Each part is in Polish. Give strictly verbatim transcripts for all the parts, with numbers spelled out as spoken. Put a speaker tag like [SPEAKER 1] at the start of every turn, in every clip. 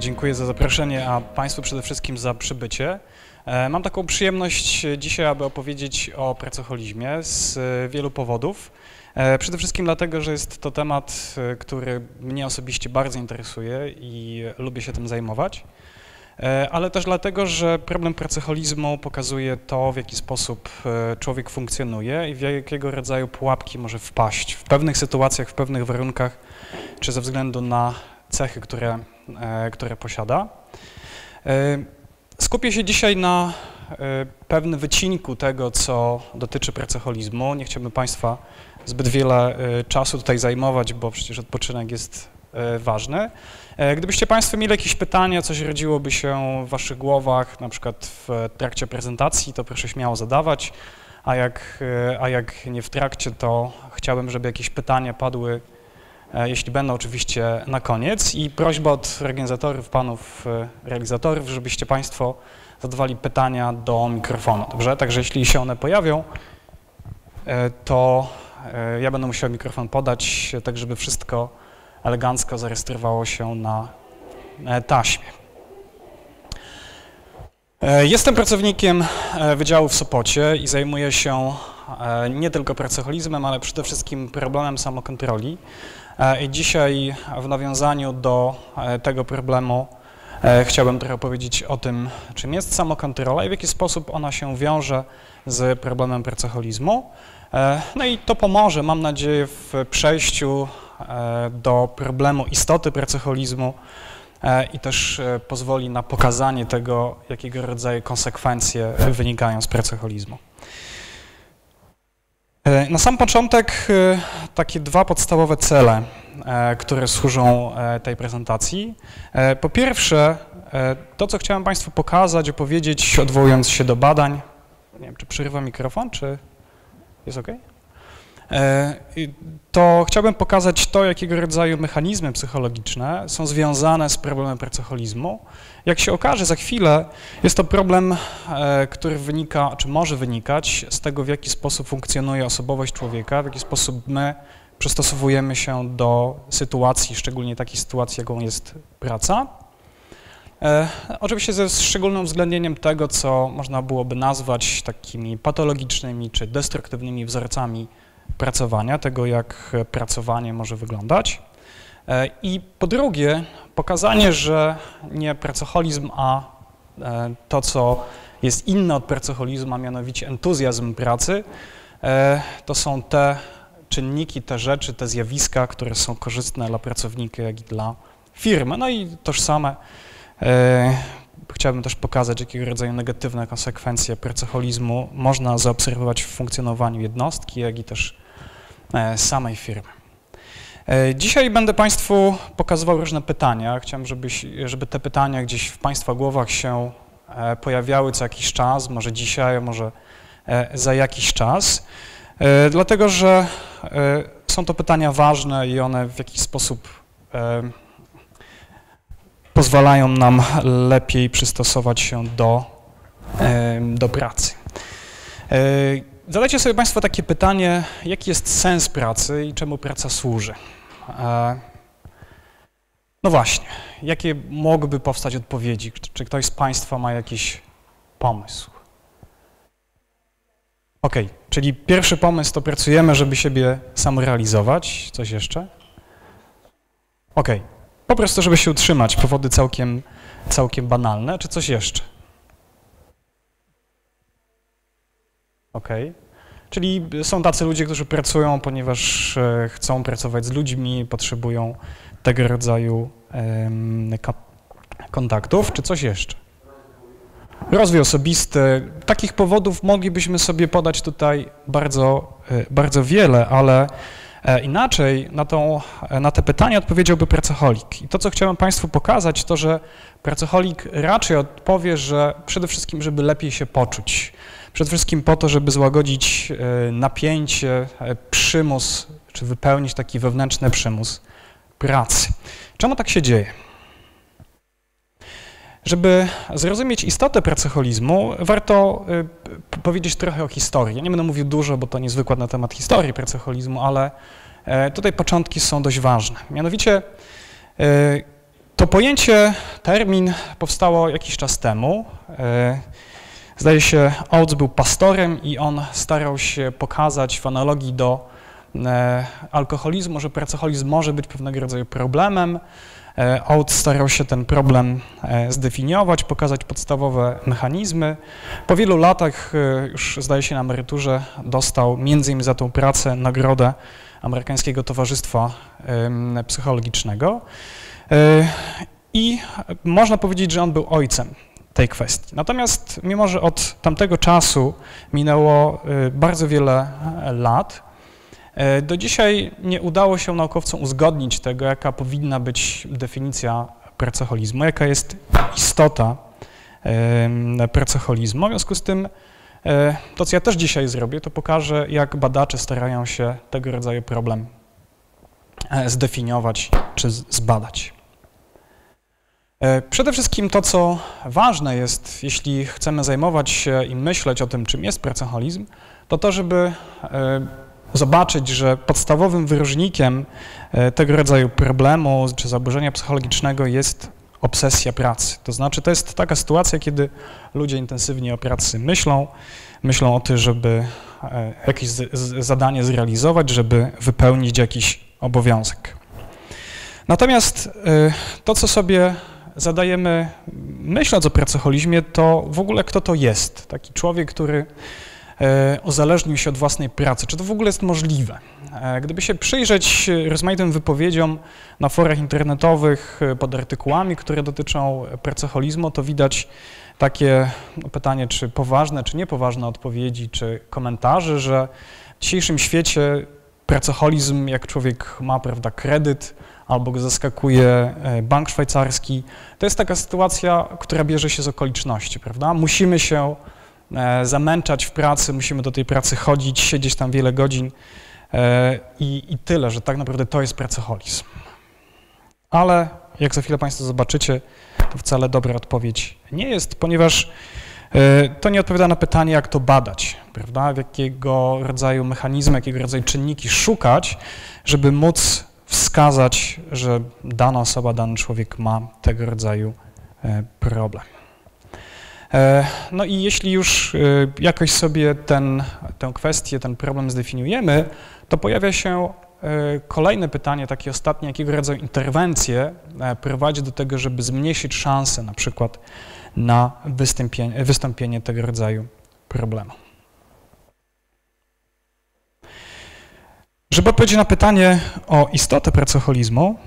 [SPEAKER 1] Dziękuję za zaproszenie, a Państwu przede wszystkim za przybycie. Mam taką przyjemność dzisiaj, aby opowiedzieć o pracoholizmie z wielu powodów. Przede wszystkim dlatego, że jest to temat, który mnie osobiście bardzo interesuje i lubię się tym zajmować, ale też dlatego, że problem pracoholizmu pokazuje to, w jaki sposób człowiek funkcjonuje i w jakiego rodzaju pułapki może wpaść w pewnych sytuacjach, w pewnych warunkach, czy ze względu na cechy, które, które posiada. Skupię się dzisiaj na pewnym wycinku tego, co dotyczy pracoholizmu. Nie chciałbym Państwa zbyt wiele czasu tutaj zajmować, bo przecież odpoczynek jest ważny. Gdybyście Państwo mieli jakieś pytania, coś rodziłoby się w Waszych głowach, na przykład w trakcie prezentacji, to proszę śmiało zadawać, a jak, a jak nie w trakcie, to chciałbym, żeby jakieś pytania padły, jeśli będą, oczywiście na koniec, i prośba od organizatorów, panów realizatorów, żebyście Państwo zadawali pytania do mikrofonu, dobrze? Także jeśli się one pojawią, to ja będę musiał mikrofon podać, tak żeby wszystko elegancko zarejestrowało się na taśmie. Jestem pracownikiem Wydziału w Sopocie i zajmuję się nie tylko pracoholizmem, ale przede wszystkim problemem samokontroli. I dzisiaj w nawiązaniu do tego problemu chciałbym trochę powiedzieć o tym, czym jest samokontrola i w jaki sposób ona się wiąże z problemem pracoholizmu. No i to pomoże, mam nadzieję, w przejściu do problemu istoty pracoholizmu i też pozwoli na pokazanie tego, jakiego rodzaju konsekwencje wynikają z pracoholizmu. Na sam początek takie dwa podstawowe cele, które służą tej prezentacji. Po pierwsze, to, co chciałem Państwu pokazać, opowiedzieć, odwołując się do badań. Nie wiem, czy przerywa mikrofon, czy jest OK? To chciałbym pokazać to, jakiego rodzaju mechanizmy psychologiczne są związane z problemem pracoholizmu. Jak się okaże za chwilę, jest to problem, który wynika, czy może wynikać z tego, w jaki sposób funkcjonuje osobowość człowieka, w jaki sposób my przystosowujemy się do sytuacji, szczególnie takiej sytuacji, jaką jest praca. E, oczywiście ze szczególnym uwzględnieniem tego, co można byłoby nazwać takimi patologicznymi czy destruktywnymi wzorcami pracowania, tego jak pracowanie może wyglądać. E, I po drugie, pokazanie, że nie pracoholizm, a e, to, co jest inne od pracoholizmu, a mianowicie entuzjazm pracy, e, to są te czynniki, te rzeczy, te zjawiska, które są korzystne dla pracownika, jak i dla firmy. No i tożsame. E, chciałbym też pokazać, jakiego rodzaju negatywne konsekwencje pracoholizmu można zaobserwować w funkcjonowaniu jednostki, jak i też e, samej firmy. E, dzisiaj będę Państwu pokazywał różne pytania. Chciałem, żeby, żeby te pytania gdzieś w Państwa głowach się e, pojawiały co jakiś czas, może dzisiaj, może e, za jakiś czas. E, dlatego, że e, są to pytania ważne i one w jakiś sposób e, pozwalają nam lepiej przystosować się do, e, do pracy. E, zadajcie sobie Państwo takie pytanie, jaki jest sens pracy i czemu praca służy? E, no właśnie, jakie mogłyby powstać odpowiedzi? Czy, czy ktoś z Państwa ma jakiś pomysł? OK, czyli pierwszy pomysł to pracujemy, żeby siebie samorealizować. Coś jeszcze? OK, po prostu, żeby się utrzymać. Powody całkiem, całkiem banalne. Czy coś jeszcze? OK, czyli są tacy ludzie, którzy pracują, ponieważ chcą pracować z ludźmi, potrzebują tego rodzaju um, kontaktów. Czy coś jeszcze? Rozwój osobisty. Takich powodów moglibyśmy sobie podać tutaj bardzo, bardzo wiele, ale inaczej na, tą, na te pytania odpowiedziałby pracoholik. I to, co chciałem Państwu pokazać, to, że pracoholik raczej odpowie, że przede wszystkim, żeby lepiej się poczuć. Przede wszystkim po to, żeby złagodzić napięcie, przymus, czy wypełnić taki wewnętrzny przymus pracy. Czemu tak się dzieje? Żeby zrozumieć istotę pracoholizmu, warto y, powiedzieć trochę o historii. Ja nie będę mówił dużo, bo to nie jest wykład na temat historii pracoholizmu, ale y, tutaj początki są dość ważne. Mianowicie y, To pojęcie, termin powstało jakiś czas temu. Zdaje się, Oates był pastorem i on starał się pokazać w analogii do alkoholizmu, że pracoholizm może być pewnego rodzaju problemem. Oates starał się ten problem zdefiniować, pokazać podstawowe mechanizmy. Po wielu latach, już zdaje się na emeryturze, dostał między innymi za tą pracę nagrodę Amerykańskiego Towarzystwa Psychologicznego. I można powiedzieć, że on był ojcem tej kwestii. Natomiast mimo, że od tamtego czasu minęło bardzo wiele lat, do dzisiaj nie udało się naukowcom uzgodnić tego, jaka powinna być definicja pracoholizmu, jaka jest istota pracoholizmu. W związku z tym to, co ja też dzisiaj zrobię, to pokażę, jak badacze starają się tego rodzaju problem zdefiniować czy zbadać. Przede wszystkim to, co ważne jest, jeśli chcemy zajmować się i myśleć o tym, czym jest pracoholizm, to to, żeby zobaczyć, że podstawowym wyróżnikiem tego rodzaju problemu czy zaburzenia psychologicznego jest obsesja pracy. To znaczy, to jest taka sytuacja, kiedy ludzie intensywnie o pracy myślą, myślą o tym, żeby jakieś zadanie zrealizować, żeby wypełnić jakiś obowiązek. Natomiast to, co sobie zadajemy, myśląc o pracoholizmie, to w ogóle kto to jest? Taki człowiek, który uzależnił się od własnej pracy. Czy to w ogóle jest możliwe? Gdyby się przyjrzeć rozmaitym wypowiedziom na forach internetowych pod artykułami, które dotyczą pracoholizmu, to widać takie pytanie, czy poważne, czy niepoważne odpowiedzi, czy komentarze, że w dzisiejszym świecie pracoholizm, jak człowiek ma, prawda, kredyt, albo go zaskakuje bank szwajcarski, to jest taka sytuacja, która bierze się z okoliczności, prawda? Musimy się zamęczać w pracy, musimy do tej pracy chodzić, siedzieć tam wiele godzin i, i tyle, że tak naprawdę to jest pracoholizm. Ale jak za chwilę Państwo zobaczycie, to wcale dobra odpowiedź nie jest, ponieważ to nie odpowiada na pytanie, jak to badać, prawda? W jakiego rodzaju mechanizmy, jakiego rodzaju czynniki szukać, żeby móc wskazać, że dana osoba, dany człowiek ma tego rodzaju problem. No i jeśli już jakoś sobie ten, tę kwestię, ten problem zdefiniujemy, to pojawia się kolejne pytanie, takie ostatnie, jakiego rodzaju interwencje prowadzi do tego, żeby zmniejszyć szanse na przykład na wystąpienie, wystąpienie tego rodzaju problemu. Żeby odpowiedzieć na pytanie o istotę pracoholizmu,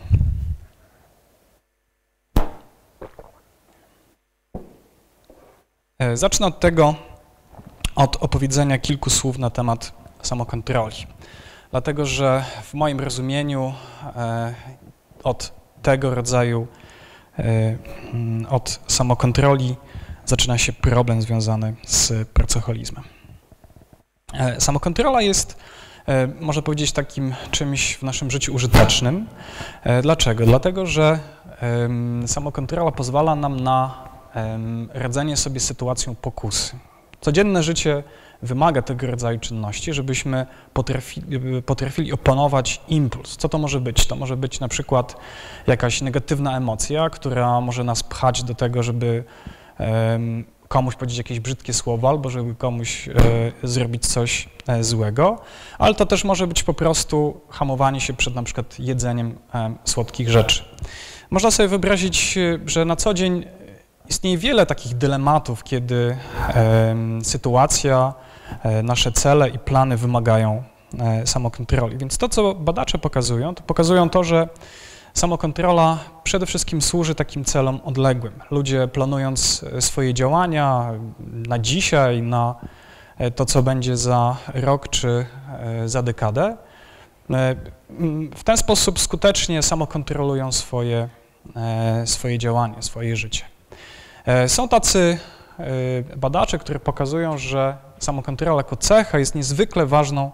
[SPEAKER 1] zacznę od tego, od opowiedzenia kilku słów na temat samokontroli. Dlatego, że w moim rozumieniu e, od tego rodzaju, e, od samokontroli zaczyna się problem związany z pracoholizmem. E, samokontrola jest, e, można powiedzieć, takim czymś w naszym życiu użytecznym. E, dlaczego? Dlatego, że e, samokontrola pozwala nam na radzenie sobie z sytuacją pokusy. Codzienne życie wymaga tego rodzaju czynności, żebyśmy potrafili, potrafili opanować impuls. Co to może być? To może być na przykład jakaś negatywna emocja, która może nas pchać do tego, żeby um, komuś powiedzieć jakieś brzydkie słowa albo żeby komuś e, zrobić coś e, złego, ale to też może być po prostu hamowanie się przed na przykład jedzeniem e, słodkich rzeczy. Można sobie wyobrazić, że na co dzień istnieje wiele takich dylematów, kiedy e, sytuacja, e, nasze cele i plany wymagają e, samokontroli. Więc to, co badacze pokazują, to pokazują to, że samokontrola przede wszystkim służy takim celom odległym. Ludzie, planując swoje działania na dzisiaj, na to, co będzie za rok czy e, za dekadę, e, w ten sposób skutecznie samokontrolują swoje, e, swoje działanie, swoje życie. Są tacy badacze, którzy pokazują, że samokontrola jako cecha jest niezwykle ważną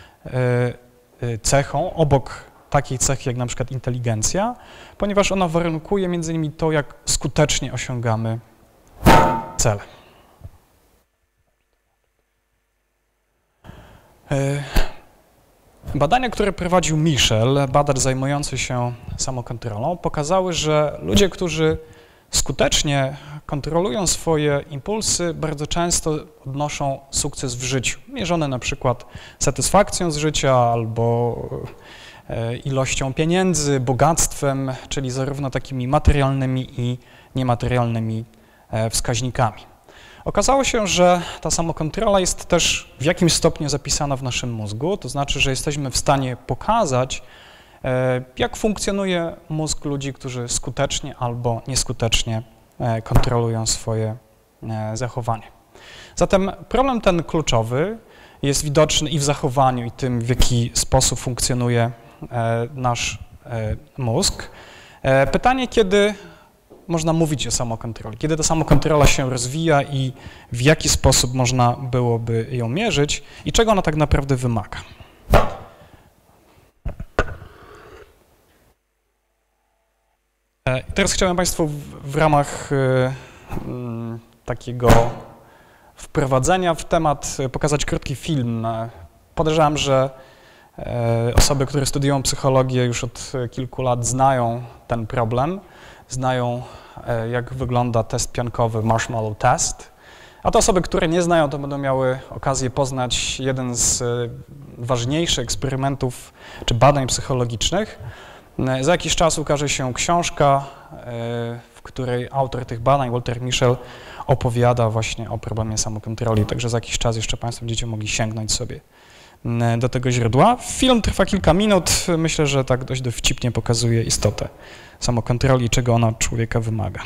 [SPEAKER 1] cechą obok takiej cechy jak na przykład inteligencja, ponieważ ona warunkuje między innymi to, jak skutecznie osiągamy cele. Badania, które prowadził Michel, badacz zajmujący się samokontrolą, pokazały, że ludzie, którzy skutecznie kontrolują swoje impulsy, bardzo często odnoszą sukces w życiu, mierzony na przykład satysfakcją z życia albo ilością pieniędzy, bogactwem, czyli zarówno takimi materialnymi i niematerialnymi wskaźnikami. Okazało się, że ta samokontrola jest też w jakimś stopniu zapisana w naszym mózgu, to znaczy, że jesteśmy w stanie pokazać, jak funkcjonuje mózg ludzi, którzy skutecznie albo nieskutecznie kontrolują swoje zachowanie. Zatem problem ten kluczowy jest widoczny i w zachowaniu, i tym, w jaki sposób funkcjonuje nasz mózg. Pytanie, kiedy można mówić o samokontroli, kiedy ta samokontrola się rozwija i w jaki sposób można byłoby ją mierzyć i czego ona tak naprawdę wymaga. I teraz chciałem Państwu w, w ramach y, y, takiego wprowadzenia w temat pokazać krótki film. Podejrzewam, że y, osoby, które studiują psychologię już od kilku lat znają ten problem, znają y, jak wygląda test piankowy Marshmallow Test, a te osoby, które nie znają, to będą miały okazję poznać jeden z y, ważniejszych eksperymentów czy badań psychologicznych. Za jakiś czas ukaże się książka, w której autor tych badań, Walter Mischel, opowiada właśnie o problemie samokontroli, także za jakiś czas jeszcze Państwo będziecie mogli sięgnąć sobie do tego źródła. Film trwa kilka minut, myślę, że tak dość dowcipnie pokazuje istotę samokontroli i czego ona od człowieka wymaga.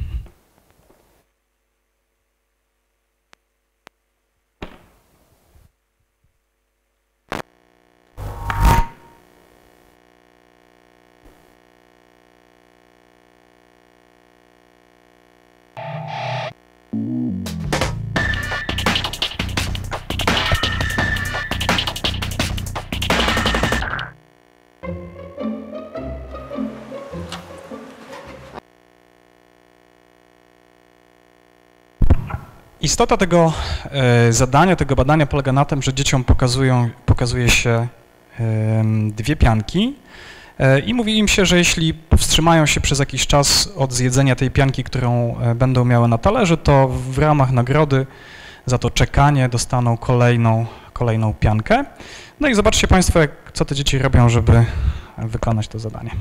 [SPEAKER 1] Istota tego e, zadania, tego badania polega na tym, że dzieciom pokazują, pokazuje się e, dwie pianki e, i mówi im się, że jeśli powstrzymają się przez jakiś czas od zjedzenia tej pianki, którą e, będą miały na talerzu, to w ramach nagrody za to czekanie dostaną kolejną, kolejną piankę. No i zobaczcie Państwo, jak, co te dzieci robią, żeby wykonać to zadanie.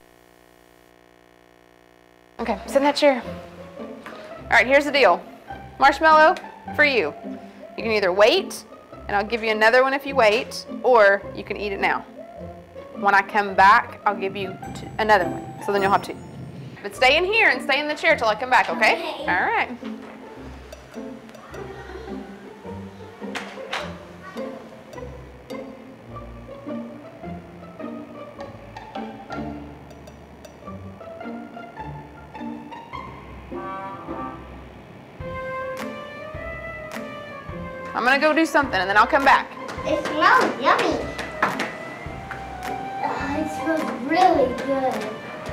[SPEAKER 2] Okay, sit in that chair. All right, here's the deal. Marshmallow, for you. You can either wait, and I'll give you another one if you wait, or you can eat it now. When I come back, I'll give you two, another one, so then you'll have two. But stay in here and stay in the chair till I come back, okay? All right. I'm gonna go do something and then I'll come back.
[SPEAKER 3] It smells yummy. Oh, it smells really good.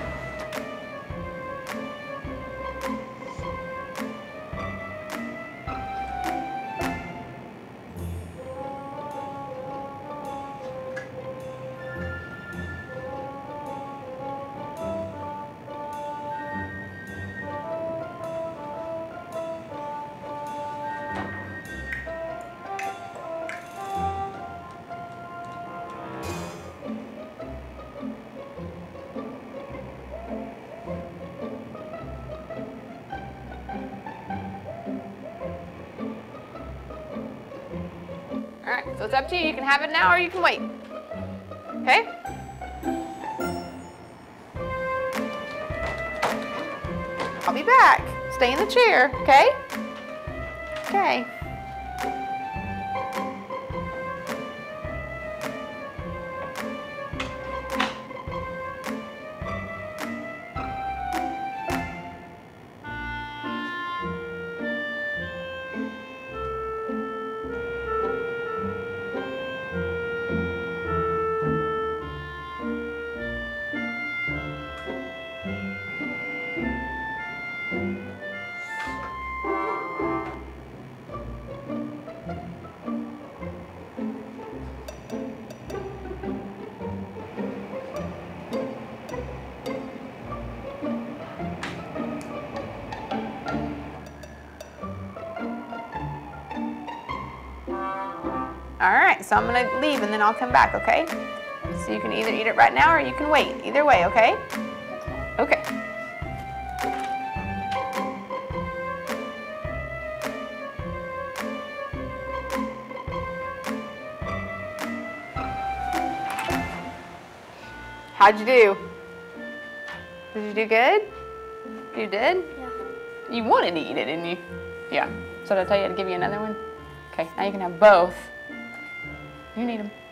[SPEAKER 2] All right, so it's up to you. You can have it now or you can wait. Okay? I'll be back. Stay in the chair, okay? Okay. right, so I'm gonna leave and then I'll come back, okay? So you can either eat it right now or you can wait. Either way, okay? Okay. How'd you do? Did you do good? You did?
[SPEAKER 3] Yeah.
[SPEAKER 2] You wanted to eat it, didn't you? Yeah. So did I tell you to give you another one? Okay, now you can have both. You need them.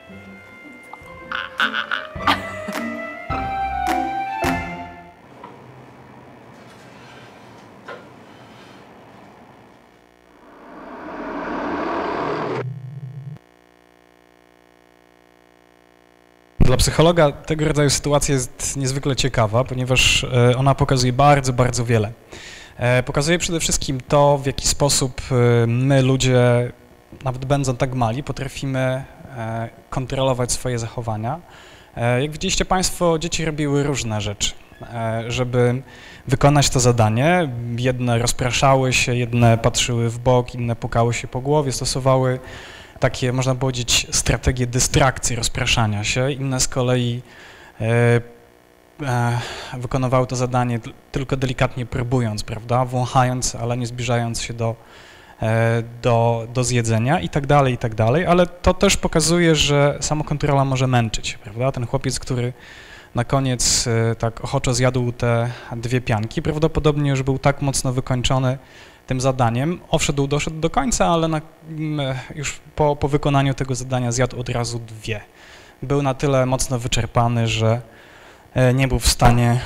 [SPEAKER 1] Dla psychologa tego rodzaju sytuacja jest niezwykle ciekawa, ponieważ ona pokazuje bardzo, bardzo wiele. Pokazuje przede wszystkim to, w jaki sposób my, ludzie, nawet będąc tak mali, potrafimy kontrolować swoje zachowania. Jak widzieliście Państwo, dzieci robiły różne rzeczy, żeby wykonać to zadanie. Jedne rozpraszały się, jedne patrzyły w bok, inne pukały się po głowie, stosowały takie, można powiedzieć, strategie dystrakcji, rozpraszania się. Inne z kolei e, e, wykonywały to zadanie tylko delikatnie próbując, prawda, wąchając, ale nie zbliżając się do, e, do, do zjedzenia i tak dalej, i tak dalej. Ale to też pokazuje, że samokontrola może męczyć, prawda. Ten chłopiec, który na koniec e, tak ochoczo zjadł te dwie pianki, prawdopodobnie już był tak mocno wykończony tym zadaniem. Owszedł, doszedł do końca, ale na, już po, po wykonaniu tego zadania zjadł od razu dwie. Był na tyle mocno wyczerpany, że nie był w stanie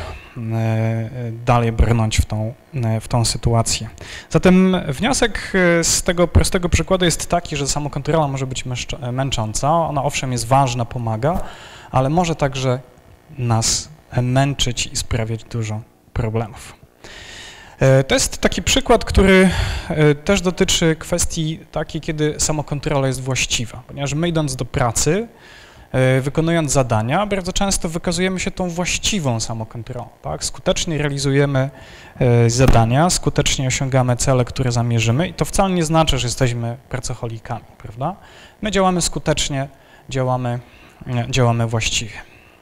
[SPEAKER 1] dalej brnąć w tą, w tą sytuację. Zatem wniosek z tego prostego przykładu jest taki, że samokontrola może być męcząca. Ona owszem jest ważna, pomaga, ale może także nas męczyć i sprawiać dużo problemów. To jest taki przykład, który też dotyczy kwestii takiej, kiedy samokontrola jest właściwa, ponieważ my idąc do pracy, wykonując zadania, bardzo często wykazujemy się tą właściwą samokontrolą, tak? Skutecznie realizujemy zadania, skutecznie osiągamy cele, które zamierzymy i to wcale nie znaczy, że jesteśmy pracoholikami, prawda? My działamy skutecznie, działamy, działamy właściwie.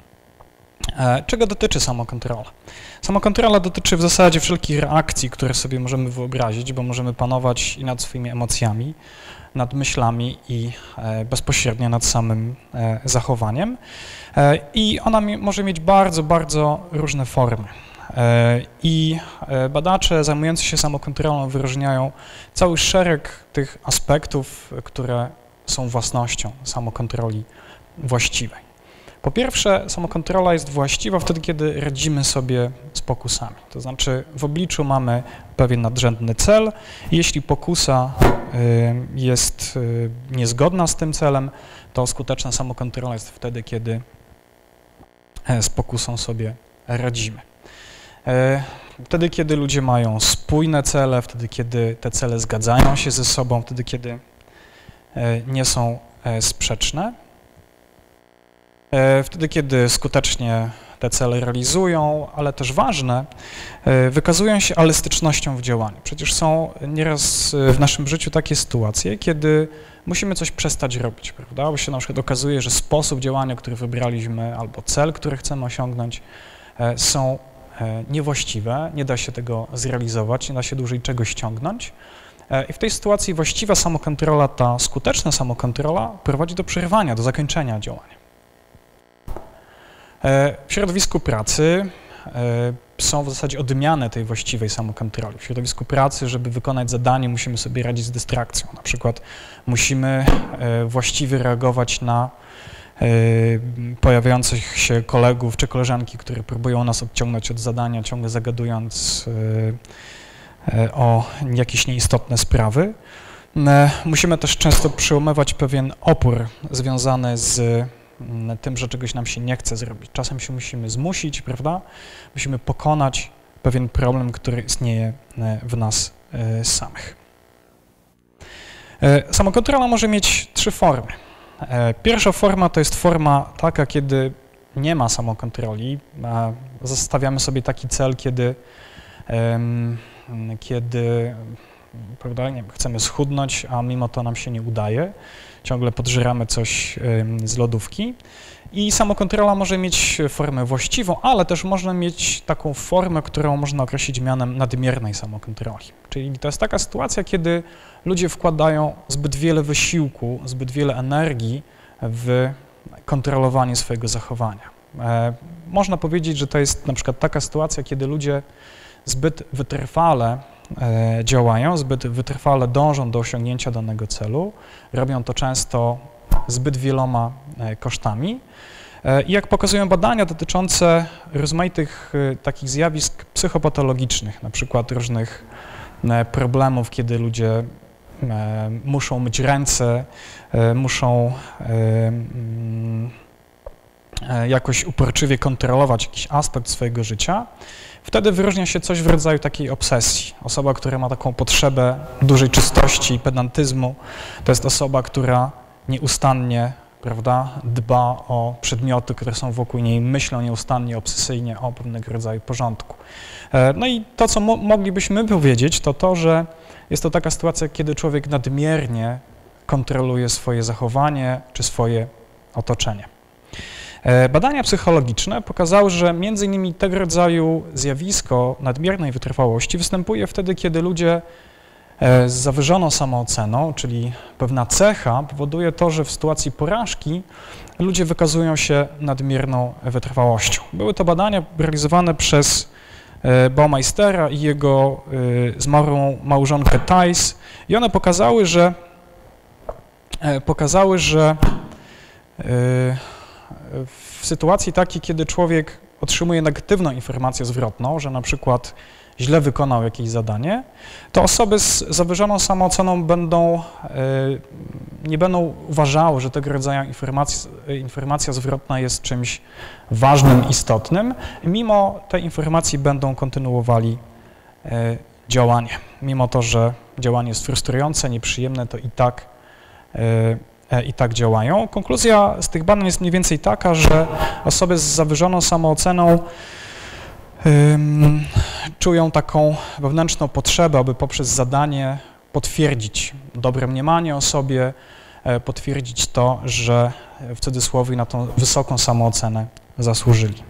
[SPEAKER 1] Czego dotyczy samokontrola? Samokontrola dotyczy w zasadzie wszelkich reakcji, które sobie możemy wyobrazić, bo możemy panować i nad swoimi emocjami, nad myślami i bezpośrednio nad samym zachowaniem. I ona może mieć bardzo, bardzo różne formy. I badacze zajmujący się samokontrolą wyróżniają cały szereg tych aspektów, które są własnością samokontroli właściwej. Po pierwsze, samokontrola jest właściwa wtedy, kiedy radzimy sobie z pokusami. To znaczy w obliczu mamy pewien nadrzędny cel i jeśli pokusa jest niezgodna z tym celem, to skuteczna samokontrola jest wtedy, kiedy z pokusą sobie radzimy. Wtedy, kiedy ludzie mają spójne cele, wtedy, kiedy te cele zgadzają się ze sobą, wtedy, kiedy nie są sprzeczne. Wtedy, kiedy skutecznie te cele realizują, ale też ważne, wykazują się elastycznością w działaniu. Przecież są nieraz w naszym życiu takie sytuacje, kiedy musimy coś przestać robić, prawda? Bo się na przykład okazuje, że sposób działania, który wybraliśmy, albo cel, który chcemy osiągnąć, są niewłaściwe, nie da się tego zrealizować, nie da się dłużej czegoś ściągnąć. I w tej sytuacji właściwa samokontrola, ta skuteczna samokontrola prowadzi do przerwania, do zakończenia działania. W środowisku pracy są w zasadzie odmiany tej właściwej samokontroli. W środowisku pracy, żeby wykonać zadanie, musimy sobie radzić z dystrakcją. Na przykład musimy właściwie reagować na pojawiających się kolegów czy koleżanki, które próbują nas odciągnąć od zadania, ciągle zagadując o jakieś nieistotne sprawy. Musimy też często przełamywać pewien opór związany z tym, że czegoś nam się nie chce zrobić. Czasem się musimy zmusić, prawda? Musimy pokonać pewien problem, który istnieje w nas samych. Samokontrola może mieć trzy formy. Pierwsza forma to jest forma taka, kiedy nie ma samokontroli. Zostawiamy sobie taki cel, kiedy, kiedy prawda? Nie wiem, chcemy schudnąć, a mimo to nam się nie udaje. Ciągle podżeramy coś z lodówki. I samokontrola może mieć formę właściwą, ale też można mieć taką formę, którą można określić mianem nadmiernej samokontroli. Czyli to jest taka sytuacja, kiedy ludzie wkładają zbyt wiele wysiłku, zbyt wiele energii w kontrolowanie swojego zachowania. E, można powiedzieć, że to jest na przykład taka sytuacja, kiedy ludzie zbyt wytrwale e, działają, zbyt wytrwale dążą do osiągnięcia danego celu, robią to często zbyt wieloma e, kosztami. E, I jak pokazują badania dotyczące rozmaitych e, takich zjawisk psychopatologicznych, na przykład różnych e, problemów, kiedy ludzie e, muszą myć ręce, e, muszą e, mm, jakoś uporczywie kontrolować jakiś aspekt swojego życia, wtedy wyróżnia się coś w rodzaju takiej obsesji. Osoba, która ma taką potrzebę dużej czystości, pedantyzmu, to jest osoba, która nieustannie, prawda, dba o przedmioty, które są wokół niej, myślą nieustannie, obsesyjnie o pewnego rodzaju porządku. No i to, co mo moglibyśmy powiedzieć, to to, że jest to taka sytuacja, kiedy człowiek nadmiernie kontroluje swoje zachowanie czy swoje otoczenie. Badania psychologiczne pokazały, że między innymi tego rodzaju zjawisko nadmiernej wytrwałości występuje wtedy, kiedy ludzie z zawyżoną samooceną, czyli pewna cecha, powoduje to, że w sytuacji porażki ludzie wykazują się nadmierną wytrwałością. Były to badania realizowane przez Baumeistera i jego zmarłą małżonkę Thais i one pokazały, że pokazały, że w sytuacji takiej, kiedy człowiek otrzymuje negatywną informację zwrotną, że na przykład źle wykonał jakieś zadanie, to osoby z zawyżoną samooceną będą, nie będą uważały, że tego rodzaju informacja, informacja zwrotna jest czymś ważnym, istotnym, mimo tej informacji będą kontynuowali działanie. Mimo to, że działanie jest frustrujące, nieprzyjemne, to i tak i tak działają. Konkluzja z tych badań jest mniej więcej taka, że osoby z zawyżoną samooceną um, czują taką wewnętrzną potrzebę, aby poprzez zadanie potwierdzić dobre mniemanie o sobie, potwierdzić to, że w cudzysłowie na tą wysoką samoocenę zasłużyli.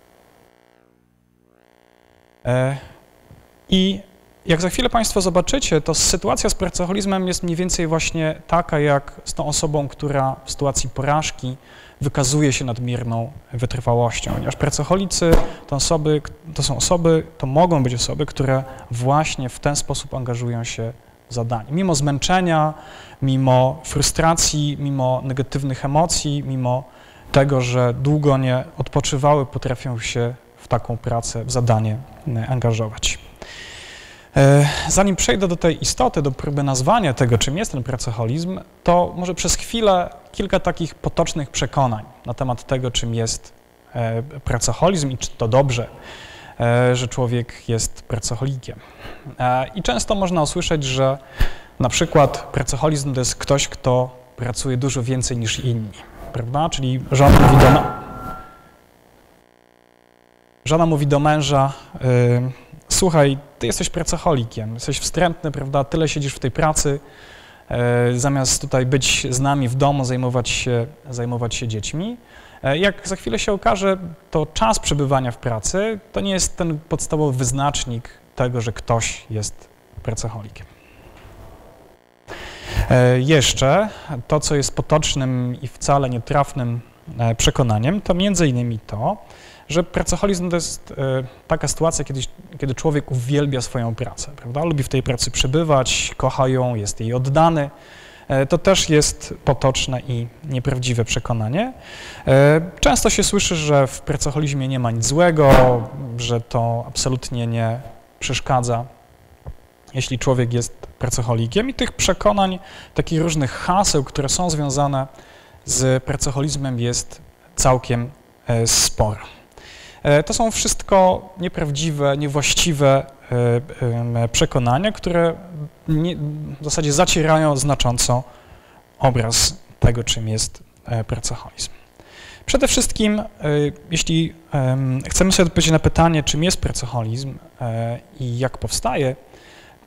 [SPEAKER 1] I jak za chwilę Państwo zobaczycie, to sytuacja z pracoholizmem jest mniej więcej właśnie taka, jak z tą osobą, która w sytuacji porażki wykazuje się nadmierną wytrwałością. Ponieważ pracoholicy to, osoby, to są osoby, to mogą być osoby, które właśnie w ten sposób angażują się w zadanie. Mimo zmęczenia, mimo frustracji, mimo negatywnych emocji, mimo tego, że długo nie odpoczywały, potrafią się w taką pracę, w zadanie angażować. Zanim przejdę do tej istoty, do próby nazwania tego, czym jest ten pracoholizm, to może przez chwilę kilka takich potocznych przekonań na temat tego, czym jest pracoholizm i czy to dobrze, że człowiek jest pracoholikiem. I często można usłyszeć, że na przykład pracoholizm to jest ktoś, kto pracuje dużo więcej niż inni, prawda? Czyli żona mówi do, żona mówi do męża, yy, słuchaj, ty jesteś pracoholikiem, jesteś wstrętny, prawda, tyle siedzisz w tej pracy, e, zamiast tutaj być z nami w domu, zajmować się, zajmować się dziećmi. E, jak za chwilę się okaże, to czas przebywania w pracy to nie jest ten podstawowy wyznacznik tego, że ktoś jest pracoholikiem. E, jeszcze to, co jest potocznym i wcale nietrafnym e, przekonaniem, to między innymi to, że pracoholizm to jest e, taka sytuacja, kiedy, kiedy człowiek uwielbia swoją pracę, prawda? Lubi w tej pracy przebywać, kocha ją, jest jej oddany. E, to też jest potoczne i nieprawdziwe przekonanie. E, często się słyszy, że w pracoholizmie nie ma nic złego, że to absolutnie nie przeszkadza, jeśli człowiek jest pracoholikiem. I tych przekonań, takich różnych haseł, które są związane z pracoholizmem, jest całkiem e, sporo. To są wszystko nieprawdziwe, niewłaściwe przekonania, które nie, w zasadzie zacierają znacząco obraz tego, czym jest pracoholizm. Przede wszystkim, jeśli chcemy sobie odpowiedzieć na pytanie, czym jest pracoholizm i jak powstaje,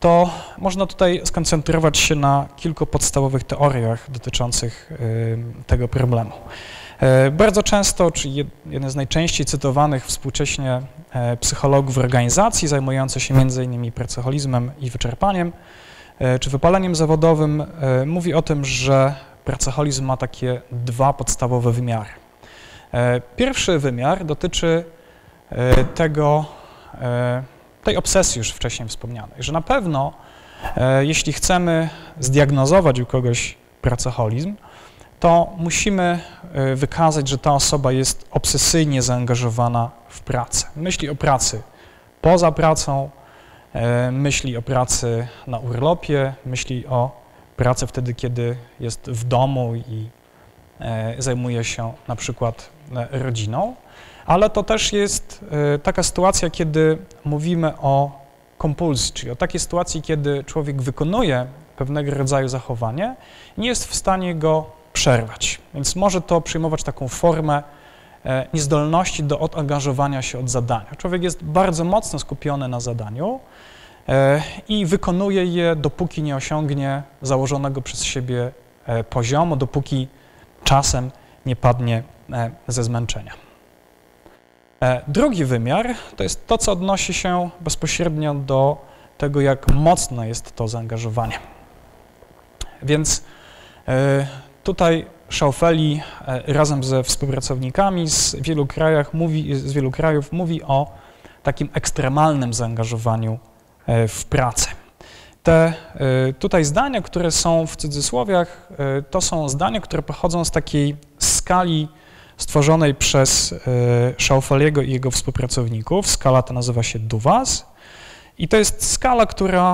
[SPEAKER 1] to można tutaj skoncentrować się na kilku podstawowych teoriach dotyczących tego problemu. Bardzo często, czyli jeden z najczęściej cytowanych współcześnie psychologów organizacji zajmujących się między innymi pracoholizmem i wyczerpaniem, czy wypaleniem zawodowym, mówi o tym, że pracoholizm ma takie dwa podstawowe wymiary. Pierwszy wymiar dotyczy tego, tej obsesji już wcześniej wspomnianej, że na pewno jeśli chcemy zdiagnozować u kogoś pracoholizm, to musimy wykazać, że ta osoba jest obsesyjnie zaangażowana w pracę. Myśli o pracy poza pracą, myśli o pracy na urlopie, myśli o pracy wtedy, kiedy jest w domu i zajmuje się na przykład rodziną, ale to też jest taka sytuacja, kiedy mówimy o kompulsji, czyli o takiej sytuacji, kiedy człowiek wykonuje pewnego rodzaju zachowanie i nie jest w stanie go przerwać. Więc może to przyjmować taką formę niezdolności do odangażowania się od zadania. Człowiek jest bardzo mocno skupiony na zadaniu i wykonuje je, dopóki nie osiągnie założonego przez siebie poziomu, dopóki czasem nie padnie ze zmęczenia. Drugi wymiar to jest to, co odnosi się bezpośrednio do tego, jak mocne jest to zaangażowanie. Więc tutaj Schaufeli razem ze współpracownikami z wielu, krajach mówi, z wielu krajów mówi o takim ekstremalnym zaangażowaniu w pracę. Te tutaj zdania, które są w cudzysłowiach, to są zdania, które pochodzą z takiej skali stworzonej przez Schaufeliego i jego współpracowników. Skala ta nazywa się Duwas i to jest skala, która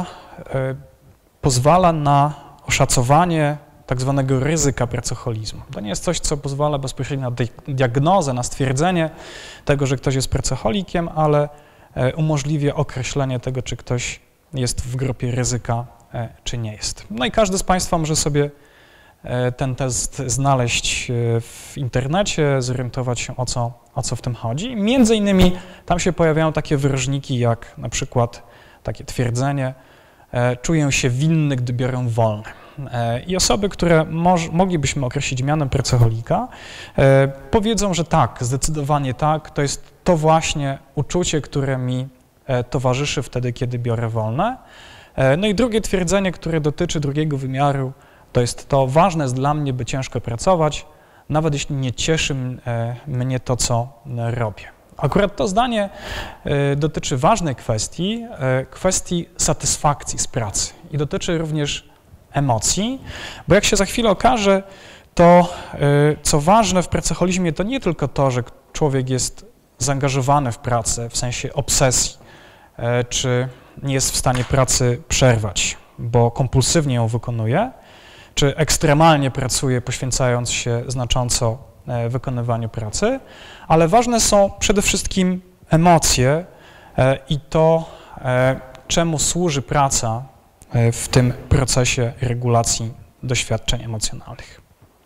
[SPEAKER 1] pozwala na oszacowanie tak zwanego ryzyka pracoholizmu. To nie jest coś, co pozwala bezpośrednio na diagnozę, na stwierdzenie tego, że ktoś jest pracoholikiem, ale umożliwia określenie tego, czy ktoś jest w grupie ryzyka, czy nie jest. No i każdy z Państwa może sobie ten test znaleźć w internecie, zorientować się, o co, o co w tym chodzi. Między innymi tam się pojawiają takie wyróżniki, jak na przykład takie twierdzenie: czuję się winny, gdy biorę wolne. I osoby, które moż, moglibyśmy określić mianem pracoholika, powiedzą, że tak, zdecydowanie tak, to jest to właśnie uczucie, które mi towarzyszy wtedy, kiedy biorę wolne. No i drugie twierdzenie, które dotyczy drugiego wymiaru, to jest to: ważne jest dla mnie, by ciężko pracować, nawet jeśli nie cieszy mnie to, co robię. Akurat to zdanie dotyczy ważnej kwestii, kwestii satysfakcji z pracy i dotyczy również emocji, bo jak się za chwilę okaże, to co ważne w pracoholizmie to nie tylko to, że człowiek jest zaangażowany w pracę w sensie obsesji, czy nie jest w stanie pracy przerwać, bo kompulsywnie ją wykonuje, czy ekstremalnie pracuje, poświęcając się znacząco wykonywaniu pracy, ale ważne są przede wszystkim emocje i to, czemu służy praca w tym procesie regulacji doświadczeń emocjonalnych.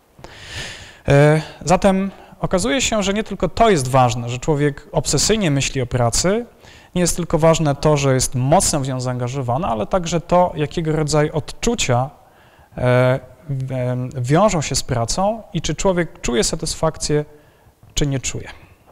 [SPEAKER 1] Zatem okazuje się, że nie tylko to jest ważne, że człowiek obsesyjnie myśli o pracy, nie jest tylko ważne to, że jest mocno w nią zaangażowany, ale także to, jakiego rodzaju odczucia wiążą się z pracą i czy człowiek czuje satysfakcję, czy nie czuje.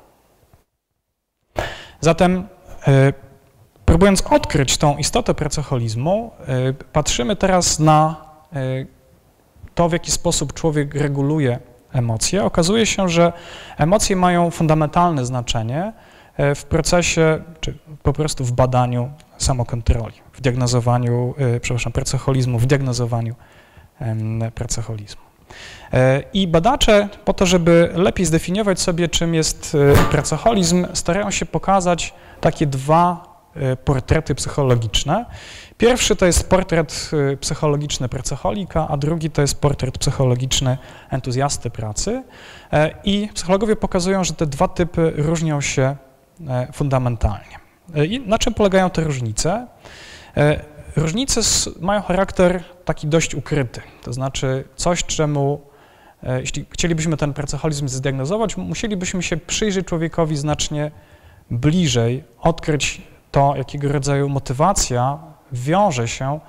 [SPEAKER 1] Zatem próbując odkryć tą istotę pracoholizmu, patrzymy teraz na to, w jaki sposób człowiek reguluje emocje. Okazuje się, że emocje mają fundamentalne znaczenie w procesie, czy po prostu w badaniu samokontroli, w diagnozowaniu, przepraszam, pracoholizmu, w diagnozowaniu pracoholizmu. I badacze, po to, żeby lepiej zdefiniować sobie, czym jest pracoholizm, starają się pokazać takie dwa portrety psychologiczne. Pierwszy to jest portret psychologiczny pracoholika, a drugi to jest portret psychologiczny entuzjasty pracy. I psychologowie pokazują, że te dwa typy różnią się fundamentalnie. I na czym polegają te różnice? Różnice mają charakter taki dość ukryty, to znaczy coś, czemu, jeśli chcielibyśmy ten pracoholizm zdiagnozować, musielibyśmy się przyjrzeć człowiekowi znacznie bliżej, odkryć to, jakiego rodzaju motywacja wiąże się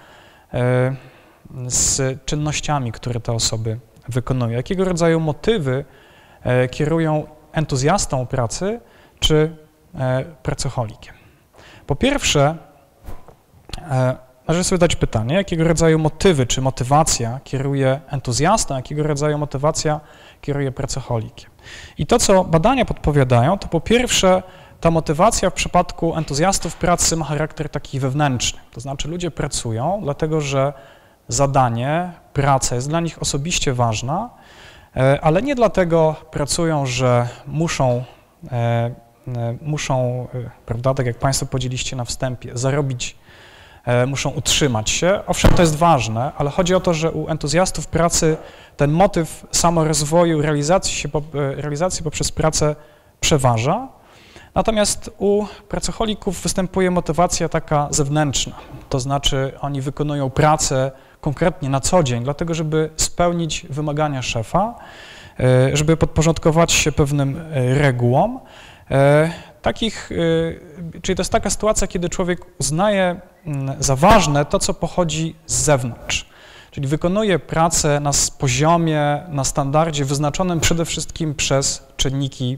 [SPEAKER 1] z czynnościami, które te osoby wykonują. Jakiego rodzaju motywy kierują entuzjastą pracy czy pracocholikiem? Po pierwsze, należy sobie zadać pytanie, jakiego rodzaju motywy czy motywacja kieruje entuzjastą, jakiego rodzaju motywacja kieruje pracocholikiem. I to, co badania podpowiadają, to po pierwsze ta motywacja w przypadku entuzjastów pracy ma charakter taki wewnętrzny. To znaczy ludzie pracują, dlatego że zadanie, praca jest dla nich osobiście ważna, ale nie dlatego pracują, że muszą, muszą, prawda, tak jak Państwo powiedzieliście na wstępie, zarobić, muszą utrzymać się. Owszem, to jest ważne, ale chodzi o to, że u entuzjastów pracy ten motyw samorozwoju, realizacji, się, realizacji poprzez pracę przeważa. Natomiast u pracocholików występuje motywacja taka zewnętrzna, to znaczy oni wykonują pracę konkretnie na co dzień, dlatego żeby spełnić wymagania szefa, żeby podporządkować się pewnym regułom. Takich, czyli to jest taka sytuacja, kiedy człowiek uznaje za ważne to, co pochodzi z zewnątrz, czyli wykonuje pracę na poziomie, na standardzie wyznaczonym przede wszystkim przez czynniki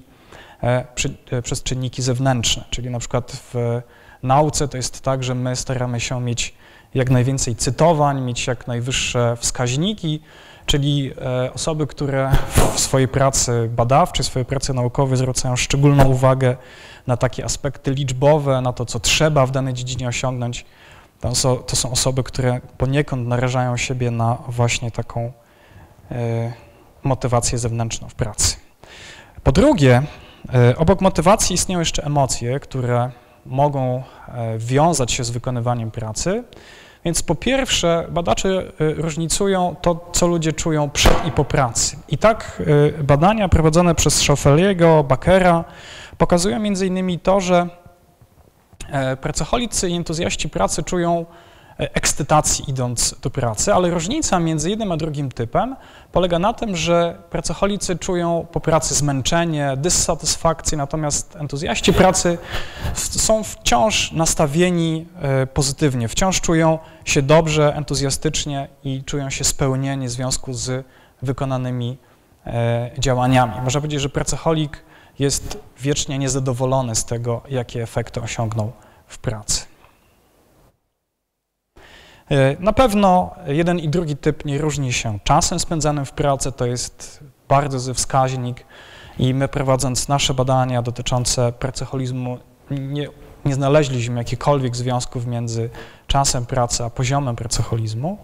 [SPEAKER 1] przez czynniki zewnętrzne, czyli na przykład w nauce to jest tak, że my staramy się mieć jak najwięcej cytowań, mieć jak najwyższe wskaźniki, czyli osoby, które w swojej pracy badawczej, w swojej pracy naukowej zwracają szczególną uwagę na takie aspekty liczbowe, na to, co trzeba w danej dziedzinie osiągnąć, to są osoby, które poniekąd narażają siebie na właśnie taką motywację zewnętrzną w pracy. Po drugie, obok motywacji istnieją jeszcze emocje, które mogą wiązać się z wykonywaniem pracy. Więc po pierwsze badacze różnicują to, co ludzie czują przed i po pracy. I tak badania prowadzone przez Schaufeliego, Bakera pokazują między innymi to, że pracocholicy i entuzjaści pracy czują ekscytacji idąc do pracy, ale różnica między jednym a drugim typem polega na tym, że pracocholicy czują po pracy zmęczenie, dysatysfakcję, natomiast entuzjaści pracy są wciąż nastawieni pozytywnie, wciąż czują się dobrze, entuzjastycznie i czują się spełnieni w związku z wykonanymi działaniami. Można powiedzieć, że pracocholik jest wiecznie niezadowolony z tego, jakie efekty osiągnął w pracy. Na pewno jeden i drugi typ nie różni się czasem spędzanym w pracy, to jest bardzo zły wskaźnik i my prowadząc nasze badania dotyczące pracoholizmu nie, nie znaleźliśmy jakichkolwiek związków między czasem pracy a poziomem pracoholizmu.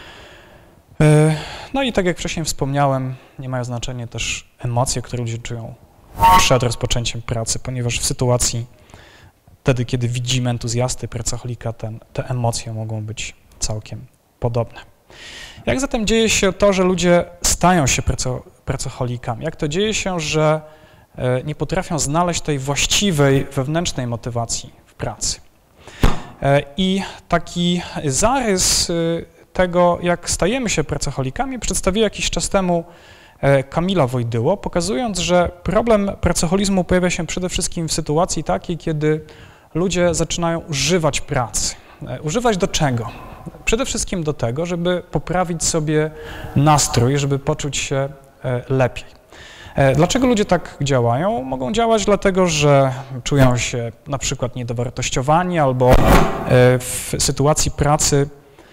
[SPEAKER 1] No i tak jak wcześniej wspomniałem, nie mają znaczenia też emocje, które ludzie czują przed rozpoczęciem pracy, ponieważ w sytuacji wtedy, kiedy widzimy entuzjasty, pracocholika, ten, te emocje mogą być całkiem podobne. Jak zatem dzieje się to, że ludzie stają się praco, pracocholikami? Jak to dzieje się, że nie potrafią znaleźć tej właściwej wewnętrznej motywacji w pracy? I taki zarys tego, jak stajemy się pracocholikami, przedstawił jakiś czas temu Kamila Wojdyło, pokazując, że problem pracocholizmu pojawia się przede wszystkim w sytuacji takiej, kiedy ludzie zaczynają używać pracy. Używać do czego? Przede wszystkim do tego, żeby poprawić sobie nastrój, żeby poczuć się lepiej. Dlaczego ludzie tak działają? Mogą działać dlatego, że czują się na przykład niedowartościowani albo w sytuacji pracy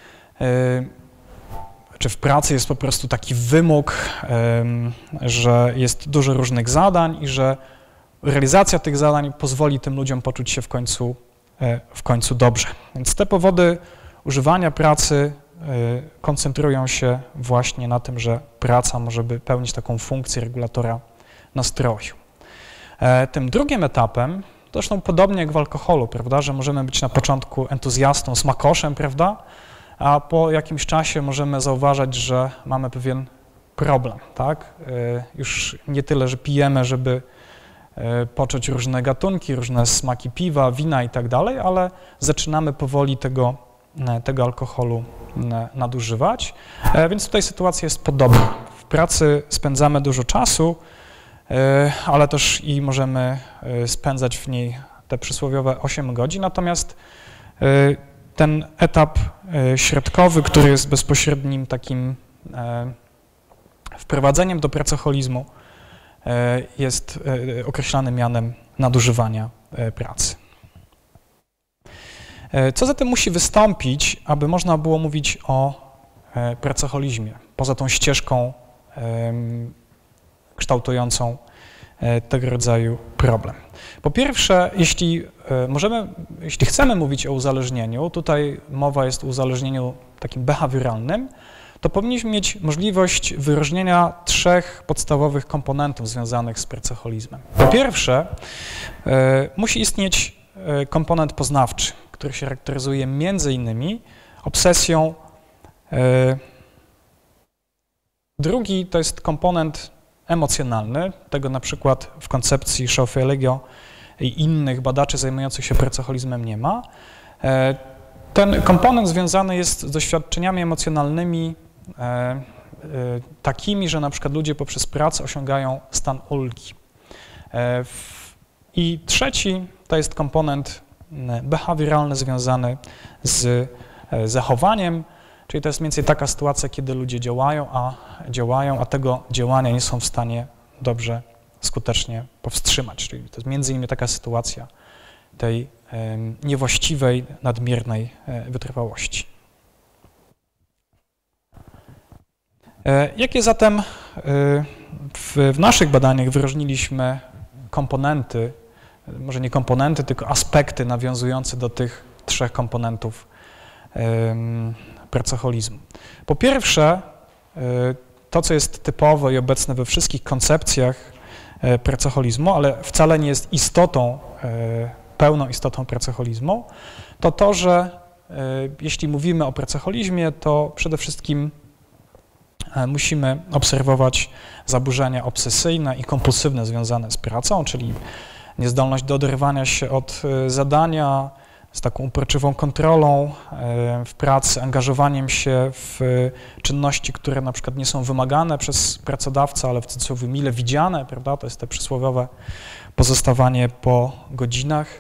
[SPEAKER 1] czy w pracy jest po prostu taki wymóg, że jest dużo różnych zadań i że realizacja tych zadań pozwoli tym ludziom poczuć się w końcu, w końcu dobrze. Więc te powody używania pracy koncentrują się właśnie na tym, że praca może by pełnić taką funkcję regulatora nastroju. Tym drugim etapem, zresztą podobnie jak w alkoholu, prawda, że możemy być na początku entuzjastą, smakoszem, prawda, a po jakimś czasie możemy zauważać, że mamy pewien problem, tak? Już nie tyle, że pijemy, żeby poczuć różne gatunki, różne smaki piwa, wina i tak dalej, ale zaczynamy powoli tego, tego alkoholu nadużywać, więc tutaj sytuacja jest podobna. W pracy spędzamy dużo czasu, ale też i możemy spędzać w niej te przysłowiowe osiem godzin, natomiast ten etap środkowy, który jest bezpośrednim takim wprowadzeniem do pracoholizmu, jest określany mianem nadużywania pracy. Co zatem musi wystąpić, aby można było mówić o pracoholizmie, poza tą ścieżką kształtującą tego rodzaju problem? Po pierwsze, jeśli możemy, jeśli chcemy mówić o uzależnieniu, tutaj mowa jest o uzależnieniu takim behawioralnym, to powinniśmy mieć możliwość wyróżnienia trzech podstawowych komponentów związanych z pracoholizmem. Po pierwsze, musi istnieć komponent poznawczy, który się charakteryzuje między innymi obsesją. Drugi to jest komponent emocjonalny, tego na przykład w koncepcji Schauffelego i innych badaczy zajmujących się pracoholizmem nie ma. Ten komponent związany jest z doświadczeniami emocjonalnymi takimi, że na przykład ludzie poprzez pracę osiągają stan ulgi. I trzeci to jest komponent behawioralny związany z zachowaniem, czyli to jest mniej więcej taka sytuacja, kiedy ludzie działają, a działają, a tego działania nie są w stanie dobrze, skutecznie powstrzymać. Czyli to jest między innymi taka sytuacja tej niewłaściwej, nadmiernej wytrwałości. Jakie zatem w, w naszych badaniach wyróżniliśmy komponenty, może nie komponenty, tylko aspekty nawiązujące do tych trzech komponentów pracoholizmu? Po pierwsze, to, co jest typowe i obecne we wszystkich koncepcjach pracoholizmu, ale wcale nie jest istotą, pełną istotą pracoholizmu, to to, że jeśli mówimy o pracoholizmie, to przede wszystkim musimy obserwować zaburzenia obsesyjne i kompulsywne związane z pracą, czyli niezdolność do oderwania się od zadania, z taką uporczywą kontrolą w pracy, angażowaniem się w czynności, które na przykład nie są wymagane przez pracodawcę, ale w cudzysłowie mile widziane, prawda? To jest te przysłowiowe pozostawanie po godzinach.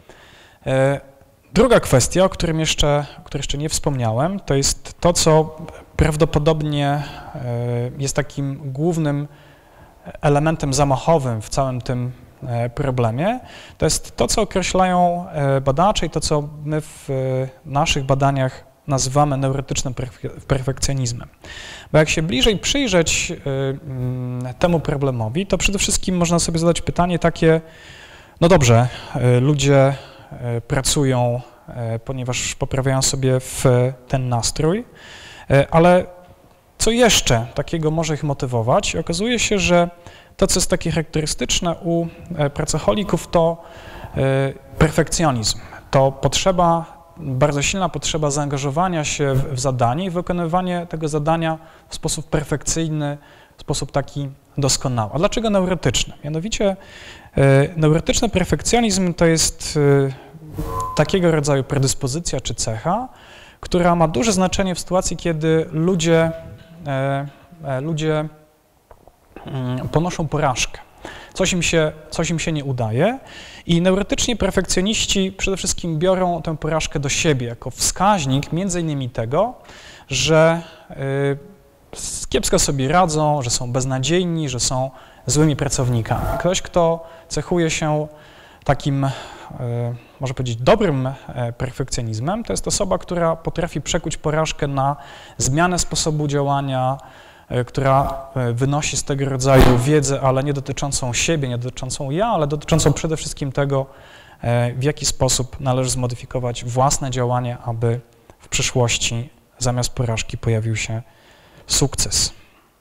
[SPEAKER 1] Druga kwestia, o którym jeszcze, o której jeszcze nie wspomniałem, to jest to, co prawdopodobnie jest takim głównym elementem zamachowym w całym tym problemie. To jest to, co określają badacze i to, co my w naszych badaniach nazywamy neurotycznym perfekcjonizmem. Bo jak się bliżej przyjrzeć temu problemowi, to przede wszystkim można sobie zadać pytanie takie, no dobrze, ludzie pracują, ponieważ poprawiają sobie w ten nastrój, ale co jeszcze takiego może ich motywować? Okazuje się, że to, co jest takie charakterystyczne u pracoholików, to perfekcjonizm, to potrzeba, bardzo silna potrzeba zaangażowania się w zadanie i wykonywanie tego zadania w sposób perfekcyjny, w sposób taki doskonały. A dlaczego neurotyczny? Mianowicie neurotyczny perfekcjonizm to jest takiego rodzaju predyspozycja czy cecha, która ma duże znaczenie w sytuacji, kiedy ludzie, ludzie ponoszą porażkę. Coś im się, coś im się nie udaje i neurotyczni perfekcjoniści przede wszystkim biorą tę porażkę do siebie jako wskaźnik między innymi tego, że kiepsko sobie radzą, że są beznadziejni, że są złymi pracownikami. Ktoś, kto cechuje się takim, można powiedzieć, dobrym perfekcjonizmem, to jest osoba, która potrafi przekuć porażkę na zmianę sposobu działania, która wynosi z tego rodzaju wiedzę, ale nie dotyczącą siebie, nie dotyczącą ja, ale dotyczącą przede wszystkim tego, w jaki sposób należy zmodyfikować własne działanie, aby w przyszłości zamiast porażki pojawił się sukces.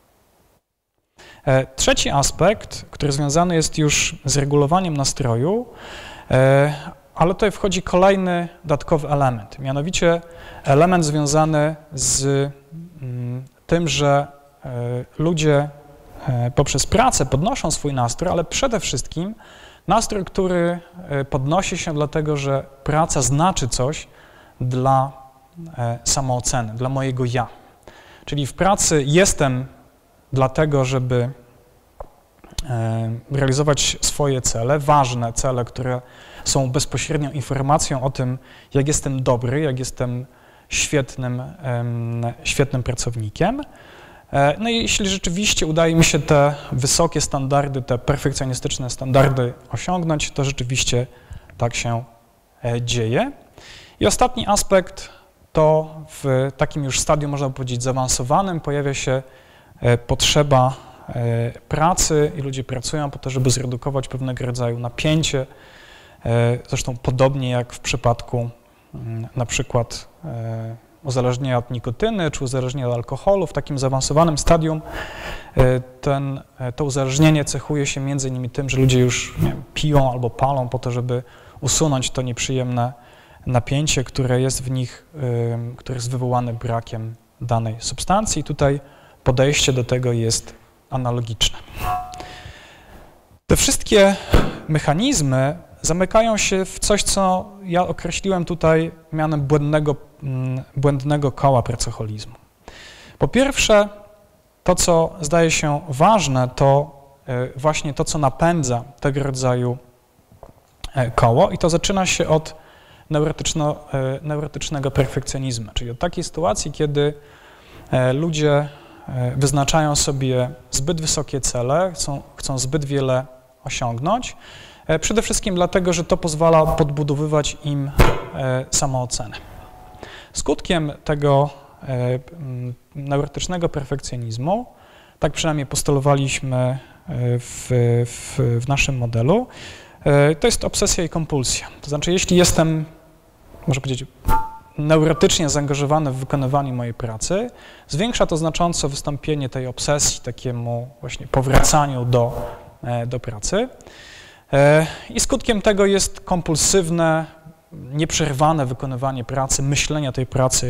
[SPEAKER 1] Trzeci aspekt, który związany jest już z regulowaniem nastroju, ale tutaj wchodzi kolejny dodatkowy element, mianowicie element związany z tym, że ludzie poprzez pracę podnoszą swój nastrój, ale przede wszystkim nastrój, który podnosi się dlatego, że praca znaczy coś dla samooceny, dla mojego ja. Czyli w pracy jestem dlatego, żeby realizować swoje cele, ważne cele, które są bezpośrednią informacją o tym, jak jestem dobry, jak jestem świetnym, świetnym pracownikiem. No i jeśli rzeczywiście udaje mi się te wysokie standardy, te perfekcjonistyczne standardy osiągnąć, to rzeczywiście tak się dzieje. I ostatni aspekt to w takim już stadium, można powiedzieć, zaawansowanym pojawia się potrzeba pracy i ludzie pracują po to, żeby zredukować pewnego rodzaju napięcie. Zresztą podobnie jak w przypadku na przykład uzależnienia od nikotyny czy uzależnienia od alkoholu, w takim zaawansowanym stadium ten, to uzależnienie cechuje się między innymi tym, że ludzie już nie wiem, piją albo palą po to, żeby usunąć to nieprzyjemne napięcie, które jest w nich, które jest wywołane brakiem danej substancji. Tutaj podejście do tego jest analogiczne. Te wszystkie mechanizmy zamykają się w coś, co ja określiłem tutaj mianem błędnego, błędnego koła pracoholizmu. Po pierwsze, to, co zdaje się ważne, to właśnie to, co napędza tego rodzaju koło i to zaczyna się od neurotyczno, neurotycznego perfekcjonizmu, czyli od takiej sytuacji, kiedy ludzie wyznaczają sobie zbyt wysokie cele, chcą, chcą zbyt wiele osiągnąć, przede wszystkim dlatego, że to pozwala podbudowywać im samoocenę. Skutkiem tego neurotycznego perfekcjonizmu, tak przynajmniej postulowaliśmy w, w, w naszym modelu, to jest obsesja i kompulsja. To znaczy, jeśli jestem, można powiedzieć, neurotycznie zaangażowany w wykonywanie mojej pracy, zwiększa to znacząco wystąpienie tej obsesji, takiemu właśnie powracaniu do, do pracy. I skutkiem tego jest kompulsywne, nieprzerwane wykonywanie pracy, myślenie o tej pracy,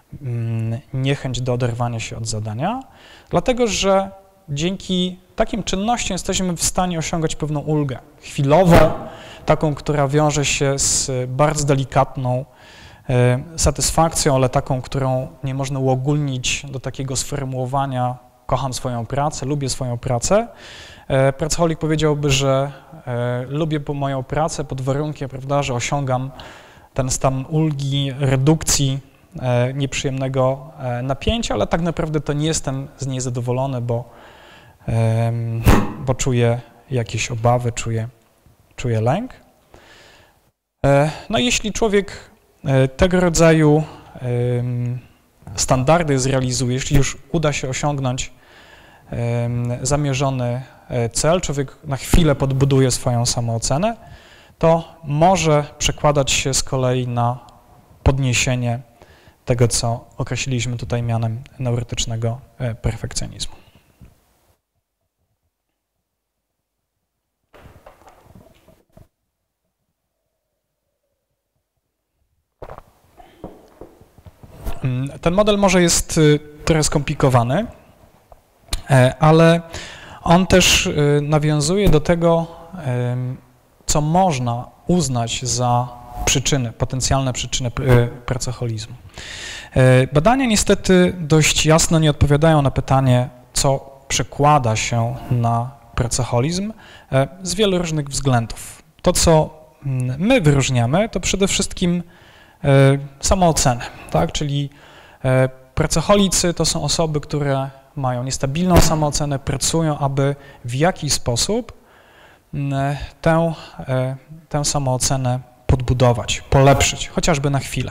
[SPEAKER 1] niechęć do oderwania się od zadania, dlatego że dzięki takim czynnościom jesteśmy w stanie osiągać pewną ulgę chwilową, taką, która wiąże się z bardzo delikatną satysfakcją, ale taką, którą nie można uogólnić do takiego sformułowania kocham swoją pracę, lubię swoją pracę. Pracoholik powiedziałby, że lubię moją pracę pod warunkiem, prawda, że osiągam ten stan ulgi, redukcji nieprzyjemnego napięcia, ale tak naprawdę to nie jestem z niej zadowolony, bo, bo czuję jakieś obawy, czuję, czuję lęk. No i jeśli człowiek tego rodzaju standardy zrealizuje, jeśli już uda się osiągnąć zamierzony cel, człowiek na chwilę podbuduje swoją samoocenę, to może przekładać się z kolei na podniesienie tego, co określiliśmy tutaj mianem neurotycznego perfekcjonizmu. Ten model może jest trochę skomplikowany, ale on też nawiązuje do tego, co można uznać za przyczyny, potencjalne przyczyny pracoholizmu. Badania niestety dość jasno nie odpowiadają na pytanie, co przekłada się na pracoholizm z wielu różnych względów. To, co my wyróżniamy, to przede wszystkim samoocenę, tak? Czyli pracoholicy to są osoby, które mają niestabilną samoocenę, pracują, aby w jakiś sposób tę, tę samoocenę podbudować, polepszyć, chociażby na chwilę.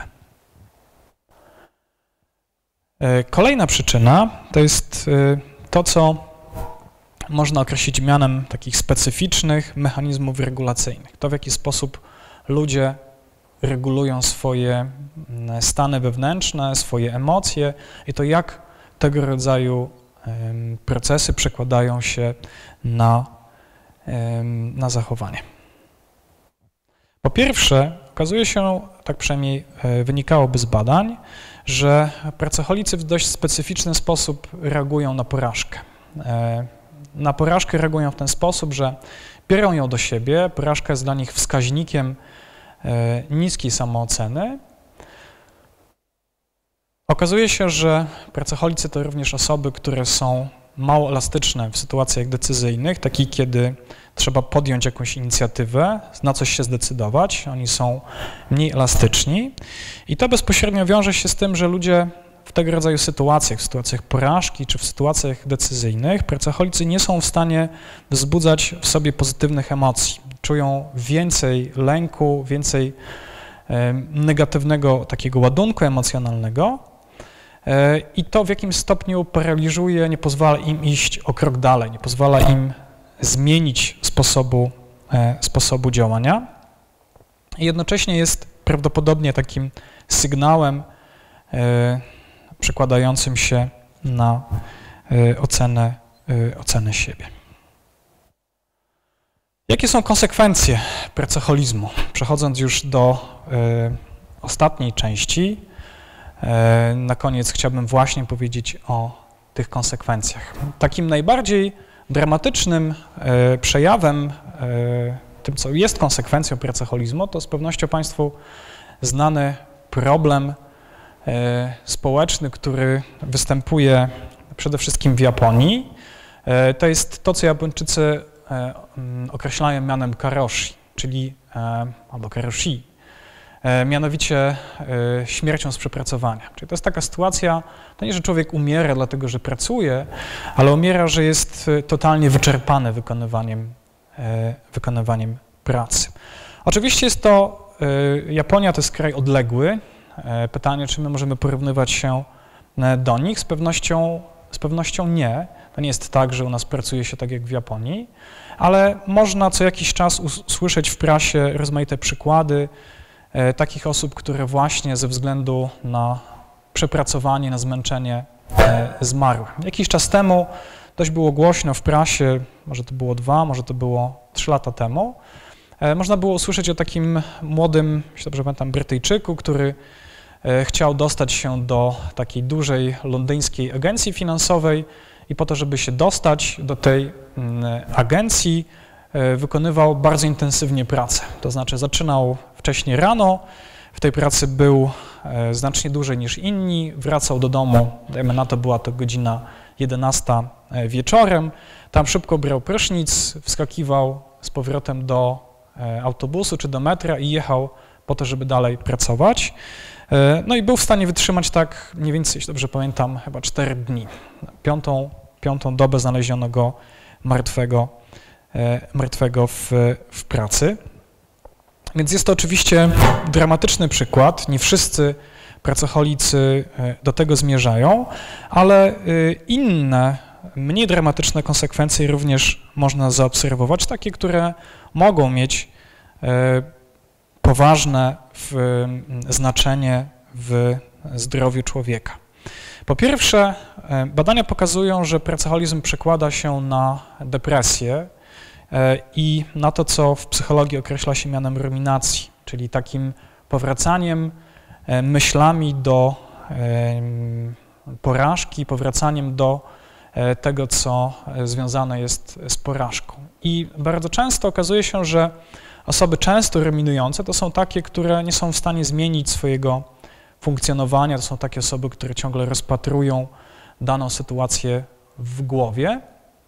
[SPEAKER 1] Kolejna przyczyna to jest to, co można określić mianem takich specyficznych mechanizmów regulacyjnych. To, w jaki sposób ludzie regulują swoje stany wewnętrzne, swoje emocje i to, jak tego rodzaju procesy przekładają się na, na zachowanie. Po pierwsze, okazuje się, tak przynajmniej wynikałoby z badań, że pracoholicy w dość specyficzny sposób reagują na porażkę. Na porażkę reagują w ten sposób, że biorą ją do siebie, porażka jest dla nich wskaźnikiem niskiej samooceny. Okazuje się, że pracoholicy to również osoby, które są mało elastyczne w sytuacjach decyzyjnych, takich kiedy trzeba podjąć jakąś inicjatywę, na coś się zdecydować, oni są mniej elastyczni i to bezpośrednio wiąże się z tym, że ludzie w tego rodzaju sytuacjach, w sytuacjach porażki czy w sytuacjach decyzyjnych, pracocholicy nie są w stanie wzbudzać w sobie pozytywnych emocji. Czują więcej lęku, więcej e, negatywnego takiego ładunku emocjonalnego e, i to w jakimś stopniu paraliżuje, nie pozwala im iść o krok dalej, nie pozwala im zmienić sposobu, e, sposobu działania i jednocześnie jest prawdopodobnie takim sygnałem e, przekładającym się na y, ocenę, y, ocenę siebie. Jakie są konsekwencje pracoholizmu? Przechodząc już do y, ostatniej części, y, na koniec chciałbym właśnie powiedzieć o tych konsekwencjach. Takim najbardziej dramatycznym y, przejawem, y, tym co jest konsekwencją pracoholizmu, to z pewnością Państwu znany problem społeczny, który występuje przede wszystkim w Japonii. To jest to, co Japończycy określają mianem karoshi, czyli albo karoshi, mianowicie śmiercią z przepracowania. Czyli to jest taka sytuacja, to nie, że człowiek umiera dlatego, że pracuje, ale umiera, że jest totalnie wyczerpany wykonywaniem, wykonywaniem pracy. Oczywiście jest to, Japonia to jest kraj odległy. Pytanie, czy my możemy porównywać się do nich? Z pewnością, z pewnością nie. To nie jest tak, że u nas pracuje się tak jak w Japonii, ale można co jakiś czas usłyszeć w prasie rozmaite przykłady e, takich osób, które właśnie ze względu na przepracowanie, na zmęczenie e, zmarły. Jakiś czas temu dość było głośno w prasie, może to było dwa, może to było trzy lata temu, e, można było usłyszeć o takim młodym, jeśli dobrze pamiętam, Brytyjczyku, który chciał dostać się do takiej dużej londyńskiej agencji finansowej i po to, żeby się dostać do tej agencji, wykonywał bardzo intensywnie pracę. To znaczy zaczynał wcześniej rano, w tej pracy był znacznie dłużej niż inni, wracał do domu, dajmy na to, była to godzina jedenasta wieczorem, tam szybko brał prysznic, wskakiwał z powrotem do autobusu czy do metra i jechał po to, żeby dalej pracować. No i był w stanie wytrzymać tak mniej więcej, jeśli dobrze pamiętam, chyba cztery dni. Piątą, piątą dobę znaleziono go martwego, martwego w, w pracy. Więc jest to oczywiście dramatyczny przykład. Nie wszyscy pracocholicy do tego zmierzają, ale inne, mniej dramatyczne konsekwencje również można zaobserwować, takie, które mogą mieć poważne w, znaczenie w zdrowiu człowieka. Po pierwsze, badania pokazują, że pracoholizm przekłada się na depresję i na to, co w psychologii określa się mianem ruminacji, czyli takim powracaniem myślami do porażki, powracaniem do tego, co związane jest z porażką. I bardzo często okazuje się, że osoby często ruminujące to są takie, które nie są w stanie zmienić swojego funkcjonowania, to są takie osoby, które ciągle rozpatrują daną sytuację w głowie.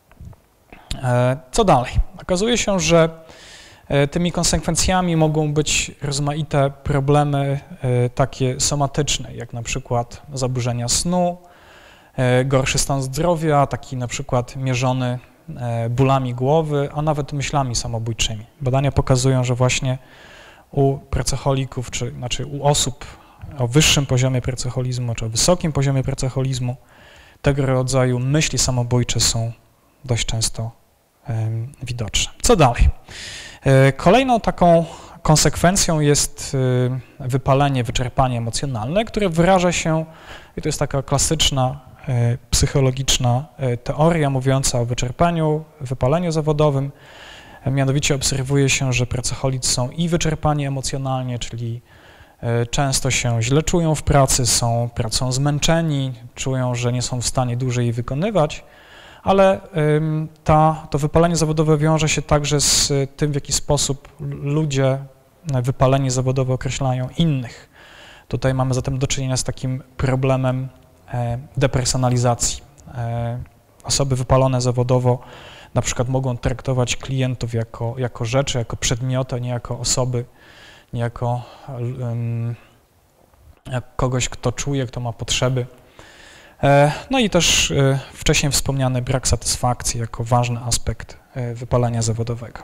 [SPEAKER 1] Co dalej? Okazuje się, że tymi konsekwencjami mogą być rozmaite problemy takie somatyczne, jak na przykład zaburzenia snu, gorszy stan zdrowia, taki na przykład mierzony bólami głowy, a nawet myślami samobójczymi. Badania pokazują, że właśnie u pracocholików, czy znaczy u osób o wyższym poziomie pracoholizmu, czy o wysokim poziomie pracoholizmu, tego rodzaju myśli samobójcze są dość często um, widoczne. Co dalej? Kolejną taką konsekwencją jest wypalenie, wyczerpanie emocjonalne, które wyraża się, i to jest taka klasyczna psychologiczna teoria mówiąca o wyczerpaniu, wypaleniu zawodowym. Mianowicie obserwuje się, że pracocholicy są i wyczerpani emocjonalnie, czyli często się źle czują w pracy, są pracą zmęczeni, czują, że nie są w stanie dłużej jej wykonywać, ale ta, to wypalenie zawodowe wiąże się także z tym, w jaki sposób ludzie wypalenie zawodowe określają innych. Tutaj mamy zatem do czynienia z takim problemem depersonalizacji. osoby wypalone zawodowo na przykład mogą traktować klientów jako, jako rzeczy, jako przedmioty, nie jako osoby, nie jako um, jak kogoś, kto czuje, kto ma potrzeby. No i też wcześniej wspomniany brak satysfakcji jako ważny aspekt wypalenia zawodowego.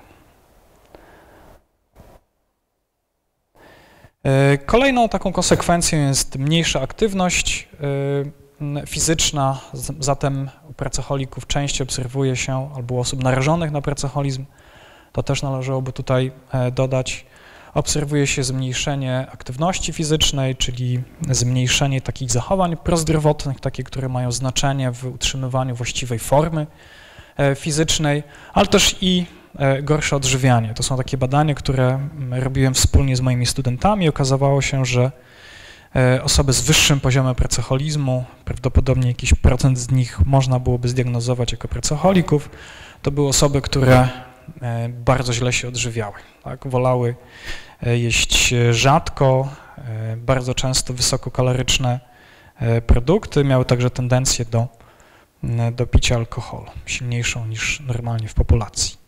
[SPEAKER 1] Kolejną taką konsekwencją jest mniejsza aktywność fizyczna, zatem u pracocholików częściej obserwuje się, albo u osób narażonych na pracoholizm, to też należałoby tutaj dodać, obserwuje się zmniejszenie aktywności fizycznej, czyli zmniejszenie takich zachowań prozdrowotnych, takie, które mają znaczenie w utrzymywaniu właściwej formy fizycznej, ale też i gorsze odżywianie. To są takie badania, które robiłem wspólnie z moimi studentami. Okazało się, że osoby z wyższym poziomem pracoholizmu, prawdopodobnie jakiś procent z nich można byłoby zdiagnozować jako pracocholików, to były osoby, które bardzo źle się odżywiały, tak? Wolały jeść rzadko, bardzo często wysokokaloryczne produkty, miały także tendencję do, do picia alkoholu, silniejszą niż normalnie w populacji.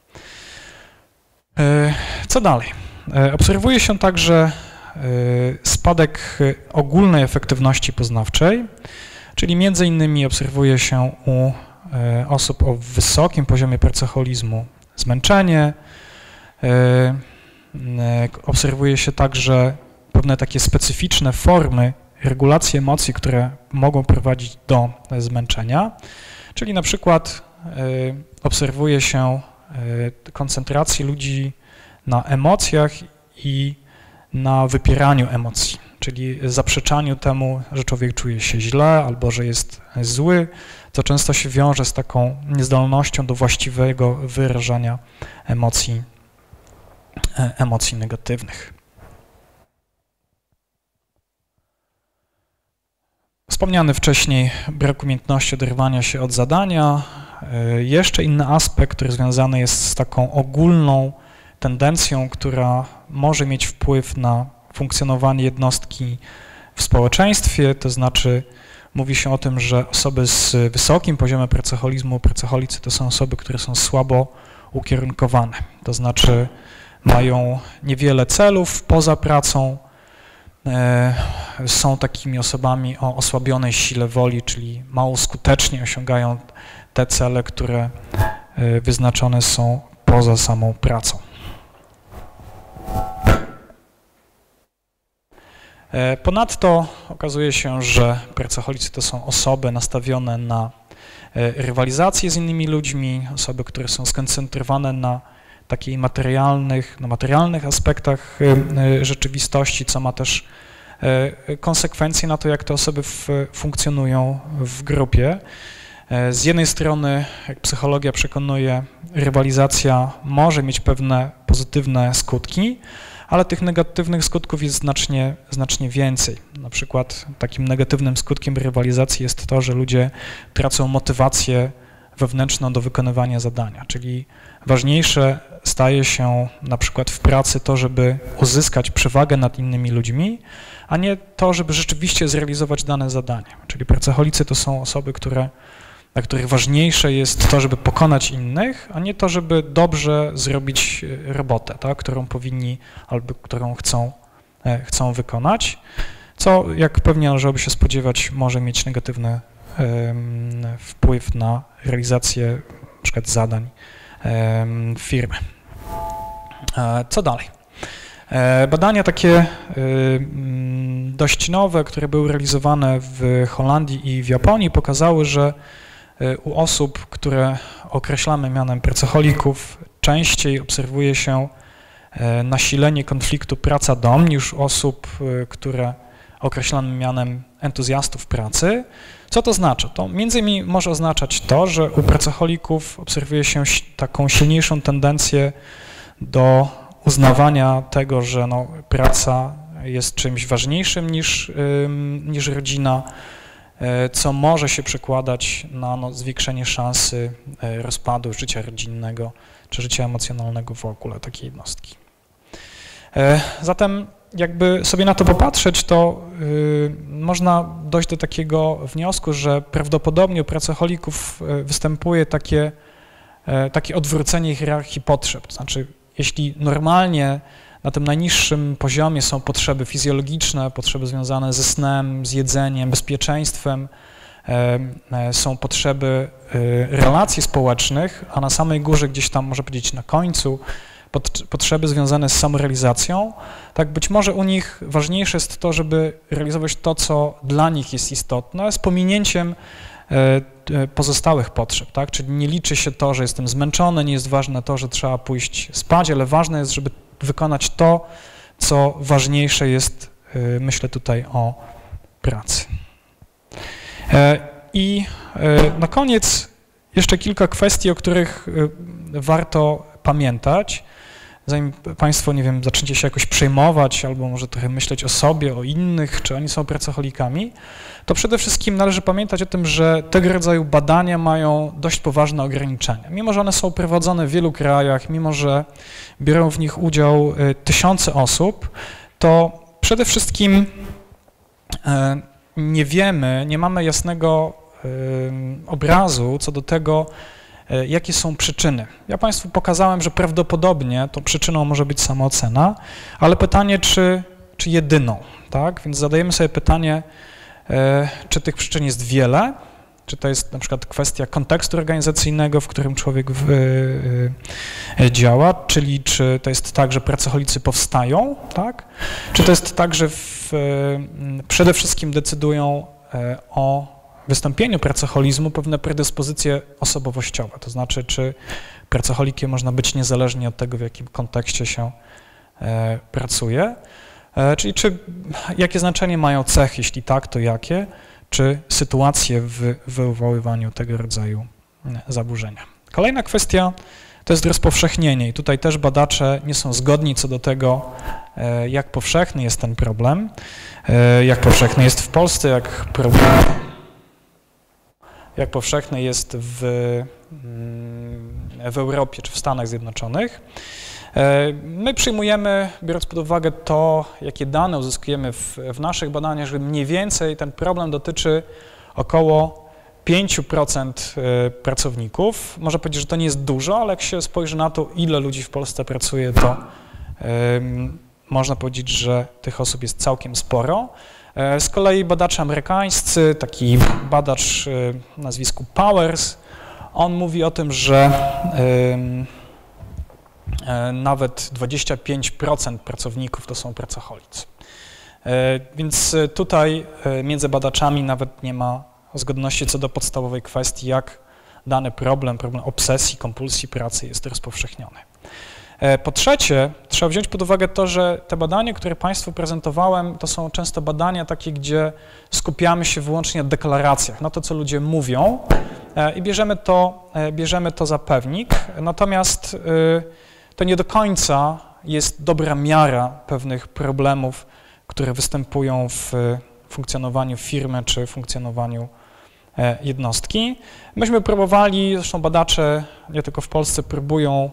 [SPEAKER 1] Co dalej? Obserwuje się także spadek ogólnej efektywności poznawczej, czyli między innymi obserwuje się u osób o wysokim poziomie pracoholizmu zmęczenie, obserwuje się także pewne takie specyficzne formy regulacji emocji, które mogą prowadzić do zmęczenia, czyli na przykład obserwuje się koncentrację ludzi na emocjach i na wypieraniu emocji, czyli zaprzeczaniu temu, że człowiek czuje się źle albo że jest zły, co często się wiąże z taką niezdolnością do właściwego wyrażania emocji, emocji negatywnych. Wspomniany wcześniej brak umiejętności oderwania się od zadania. Jeszcze inny aspekt, który związany jest z taką ogólną tendencją, która może mieć wpływ na funkcjonowanie jednostki w społeczeństwie, to znaczy mówi się o tym, że osoby z wysokim poziomem pracoholizmu, pracoholicy to są osoby, które są słabo ukierunkowane, to znaczy mają niewiele celów poza pracą, są takimi osobami o osłabionej sile woli, czyli mało skutecznie osiągają te cele, które wyznaczone są poza samą pracą. Ponadto okazuje się, że pracocholicy to są osoby nastawione na rywalizację z innymi ludźmi, osoby, które są skoncentrowane na takich materialnych, na materialnych aspektach rzeczywistości, co ma też konsekwencje na to, jak te osoby funkcjonują w grupie. Z jednej strony, jak psychologia przekonuje, rywalizacja może mieć pewne pozytywne skutki, ale tych negatywnych skutków jest znacznie, znacznie więcej. Na przykład takim negatywnym skutkiem rywalizacji jest to, że ludzie tracą motywację wewnętrzną do wykonywania zadania, czyli ważniejsze staje się na przykład w pracy to, żeby uzyskać przewagę nad innymi ludźmi, a nie to, żeby rzeczywiście zrealizować dane zadanie. Czyli pracocholicy to są osoby, które, dla których ważniejsze jest to, żeby pokonać innych, a nie to, żeby dobrze zrobić robotę, tak, którą powinni albo którą chcą, chcą wykonać, co, jak pewnie należałoby się spodziewać, może mieć negatywny um, wpływ na realizację na przykład zadań um, firmy. E, co dalej? E, badania takie um, dość nowe, które były realizowane w Holandii i w Japonii, pokazały, że u osób, które określamy mianem pracocholików, częściej obserwuje się nasilenie konfliktu praca-dom niż u osób, które określamy mianem entuzjastów pracy. Co to znaczy? To między innymi może oznaczać to, że u pracocholików obserwuje się taką silniejszą tendencję do uznawania tego, że no, praca jest czymś ważniejszym niż, niż rodzina, co może się przekładać na no, zwiększenie szansy rozpadu życia rodzinnego czy życia emocjonalnego w ogóle takiej jednostki. Zatem jakby sobie na to popatrzeć, to y, można dojść do takiego wniosku, że prawdopodobnie u pracocholików występuje takie, y, takie odwrócenie hierarchii potrzeb. To znaczy, jeśli normalnie na tym najniższym poziomie są potrzeby fizjologiczne, potrzeby związane ze snem, z jedzeniem, bezpieczeństwem, y, y, są potrzeby y, relacji społecznych, a na samej górze gdzieś tam, można powiedzieć, na końcu, potrzeby związane z samorealizacją, tak być może u nich ważniejsze jest to, żeby realizować to, co dla nich jest istotne, z pominięciem pozostałych potrzeb, tak? Czyli nie liczy się to, że jestem zmęczony, nie jest ważne to, że trzeba pójść spać, ale ważne jest, żeby wykonać to, co ważniejsze jest, myślę tutaj o pracy. I na koniec jeszcze kilka kwestii, o których warto pamiętać, zanim Państwo, nie wiem, zaczniecie się jakoś przejmować albo może trochę myśleć o sobie, o innych, czy oni są pracocholikami, to przede wszystkim należy pamiętać o tym, że tego rodzaju badania mają dość poważne ograniczenia. Mimo że one są prowadzone w wielu krajach, mimo że biorą w nich udział tysiące osób, to przede wszystkim nie wiemy, nie mamy jasnego obrazu co do tego, jakie są przyczyny. Ja Państwu pokazałem, że prawdopodobnie tą przyczyną może być samoocena, ale pytanie, czy, czy jedyną, tak? Więc zadajemy sobie pytanie, czy tych przyczyn jest wiele, czy to jest na przykład kwestia kontekstu organizacyjnego, w którym człowiek w, y, działa, czyli czy to jest tak, że pracocholicy powstają, tak? Czy to jest tak, że w, y, przede wszystkim decydują y, o wystąpieniu pracocholizmu pewne predyspozycje osobowościowe, to znaczy, czy pracocholikiem można być niezależnie od tego, w jakim kontekście się e, pracuje, e, czyli czy, jakie znaczenie mają cechy, jeśli tak, to jakie, czy sytuacje w wywoływaniu tego rodzaju zaburzenia. Kolejna kwestia to jest rozpowszechnienie i tutaj też badacze nie są zgodni co do tego, e, jak powszechny jest ten problem, e, jak powszechny jest w Polsce, jak problem jak powszechny jest w, w Europie czy w Stanach Zjednoczonych. My przyjmujemy, biorąc pod uwagę to, jakie dane uzyskujemy w, w naszych badaniach, że mniej więcej ten problem dotyczy około pięć procent pracowników. Można powiedzieć, że to nie jest dużo, ale jak się spojrzy na to, ile ludzi w Polsce pracuje, to um, można powiedzieć, że tych osób jest całkiem sporo. Z kolei badacze amerykańscy, taki badacz o nazwisku Powers, on mówi o tym, że nawet dwadzieścia pięć procent pracowników to są pracocholicy. Więc tutaj między badaczami nawet nie ma zgodności co do podstawowej kwestii, jak dany problem, problem obsesji, kompulsji pracy jest rozpowszechniony. Po trzecie, trzeba wziąć pod uwagę to, że te badania, które Państwu prezentowałem, to są często badania takie, gdzie skupiamy się wyłącznie na deklaracjach, na to, co ludzie mówią i bierzemy to, bierzemy to za pewnik, natomiast to nie do końca jest dobra miara pewnych problemów, które występują w funkcjonowaniu firmy czy funkcjonowaniu jednostki. Myśmy próbowali, zresztą badacze nie tylko w Polsce próbują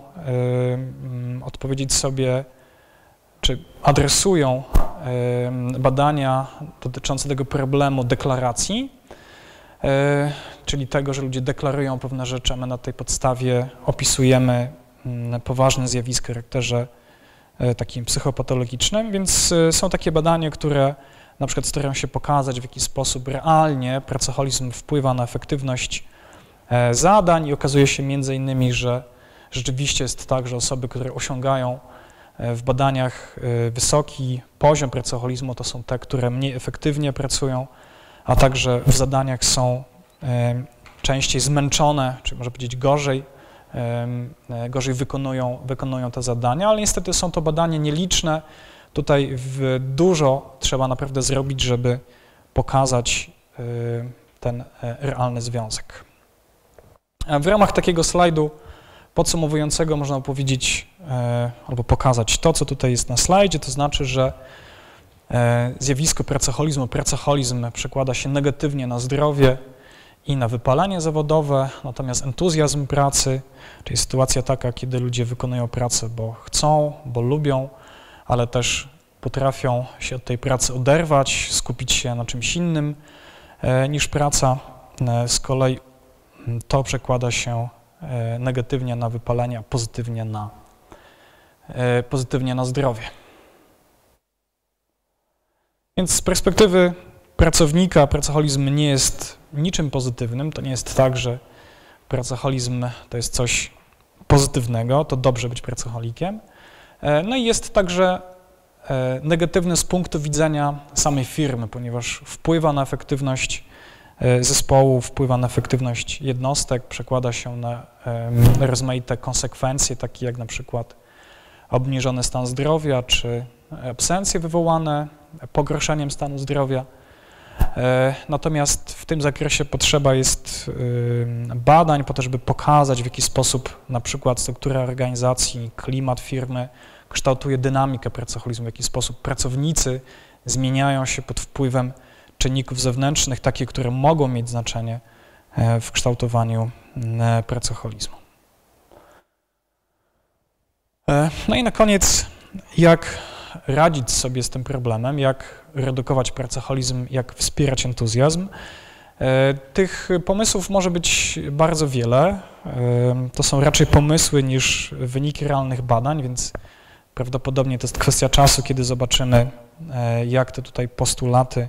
[SPEAKER 1] y, odpowiedzieć sobie, czy adresują y, badania dotyczące tego problemu deklaracji, y, czyli tego, że ludzie deklarują pewne rzeczy, a my na tej podstawie opisujemy y, poważne zjawiska w charakterze y, takim psychopatologicznym, więc y, są takie badania, które na przykład starają się pokazać, w jaki sposób realnie pracocholizm wpływa na efektywność zadań i okazuje się między innymi, że rzeczywiście jest tak, że osoby, które osiągają w badaniach wysoki poziom pracocholizmu, to są te, które mniej efektywnie pracują, a także w zadaniach są częściej zmęczone, czy można powiedzieć gorzej, gorzej wykonują, wykonują te zadania, ale niestety są to badania nieliczne. Tutaj w dużo trzeba naprawdę zrobić, żeby pokazać ten realny związek. W ramach takiego slajdu podsumowującego można opowiedzieć albo pokazać to, co tutaj jest na slajdzie, to znaczy, że zjawisko pracocholizmu, pracocholizm przekłada się negatywnie na zdrowie i na wypalenie zawodowe, natomiast entuzjazm pracy, czyli sytuacja taka, kiedy ludzie wykonują pracę, bo chcą, bo lubią, ale też potrafią się od tej pracy oderwać, skupić się na czymś innym niż praca. Z kolei to przekłada się negatywnie na wypalenie, a pozytywnie na, pozytywnie na zdrowie. Więc z perspektywy pracownika pracoholizm nie jest niczym pozytywnym. To nie jest tak, że pracoholizm to jest coś pozytywnego, to dobrze być pracoholikiem. No i jest także negatywny z punktu widzenia samej firmy, ponieważ wpływa na efektywność zespołu, wpływa na efektywność jednostek, przekłada się na rozmaite konsekwencje, takie jak na przykład obniżony stan zdrowia, czy absencje wywołane pogorszeniem stanu zdrowia. Natomiast w tym zakresie potrzeba jest badań po to, żeby pokazać, w jaki sposób na przykład struktura organizacji, klimat firmy kształtuje dynamikę pracoholizmu, w jaki sposób pracownicy zmieniają się pod wpływem czynników zewnętrznych, takie, które mogą mieć znaczenie w kształtowaniu pracoholizmu. No i na koniec, jak radzić sobie z tym problemem, jak redukować pracoholizm, jak wspierać entuzjazm. Tych pomysłów może być bardzo wiele. To są raczej pomysły niż wyniki realnych badań, więc prawdopodobnie to jest kwestia czasu, kiedy zobaczymy, jak te tutaj postulaty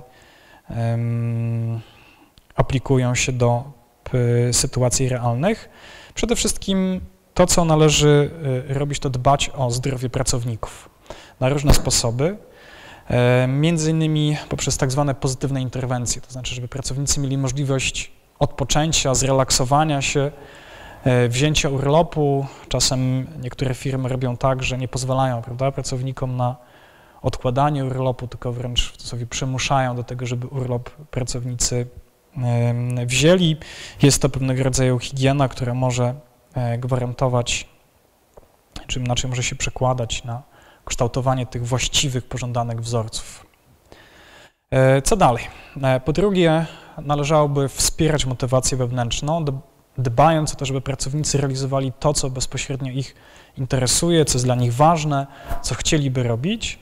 [SPEAKER 1] aplikują się do sytuacji realnych. Przede wszystkim to, co należy robić, to dbać o zdrowie pracowników na różne sposoby, między innymi poprzez tak zwane pozytywne interwencje, to znaczy, żeby pracownicy mieli możliwość odpoczęcia, zrelaksowania się, wzięcia urlopu. Czasem niektóre firmy robią tak, że nie pozwalają, prawda, pracownikom na odkładanie urlopu, tylko wręcz sobie przymuszają do tego, żeby urlop pracownicy wzięli. Jest to pewnego rodzaju higiena, która może gwarantować, czy inaczej może się przekładać na kształtowanie tych właściwych, pożądanych wzorców. Co dalej? Po drugie, należałoby wspierać motywację wewnętrzną, dbając o to, żeby pracownicy realizowali to, co bezpośrednio ich interesuje, co jest dla nich ważne, co chcieliby robić.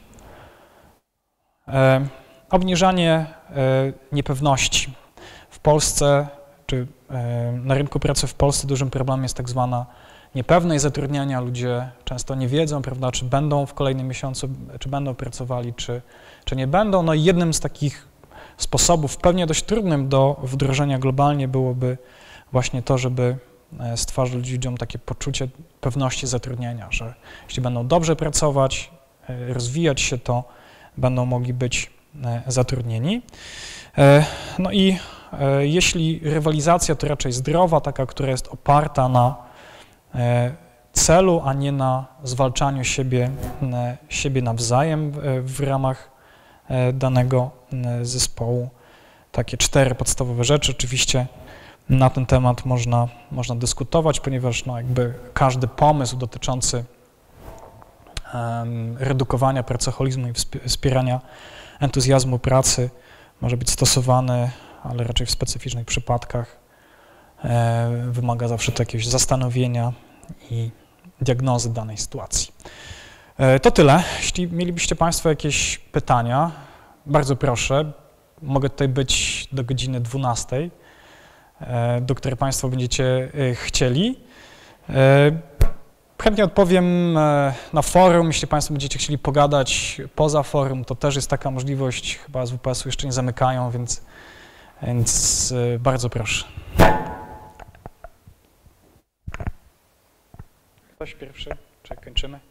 [SPEAKER 1] Obniżanie niepewności. W Polsce, czy na rynku pracy w Polsce dużym problemem jest tak zwana niepewność zatrudniania. Ludzie często nie wiedzą, prawda, czy będą w kolejnym miesiącu, czy będą pracowali, czy, czy nie będą. No i jednym z takich sposobów, pewnie dość trudnym do wdrożenia globalnie, byłoby właśnie to, żeby stwarzać ludziom takie poczucie pewności zatrudnienia, że jeśli będą dobrze pracować, rozwijać się, to będą mogli być zatrudnieni. No i jeśli rywalizacja to raczej zdrowa, taka, która jest oparta na celu, a nie na zwalczaniu siebie, siebie nawzajem w ramach danego zespołu. Takie cztery podstawowe rzeczy. Oczywiście na ten temat można, można dyskutować, ponieważ no jakby każdy pomysł dotyczący um, redukowania pracoholizmu i wspierania entuzjazmu pracy może być stosowany, ale raczej w specyficznych przypadkach. E, wymaga zawsze to jakiegoś zastanowienia i diagnozy danej sytuacji. E, to tyle. Jeśli mielibyście Państwo jakieś pytania, bardzo proszę. Mogę tutaj być do godziny dwunastej, e, do której Państwo będziecie e, chcieli. E, chętnie odpowiem e, na forum. Jeśli Państwo będziecie chcieli pogadać poza forum, to też jest taka możliwość. Chyba z W P S-u jeszcze nie zamykają, więc, więc e, bardzo proszę. Ktoś pierwszy? Czy kończymy?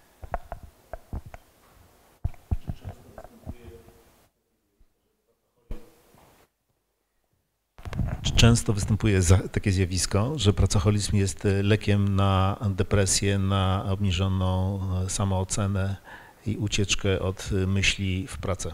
[SPEAKER 4] Często występuje takie zjawisko, że pracoholizm jest lekiem na depresję, na obniżoną samoocenę i ucieczkę od myśli w pracę.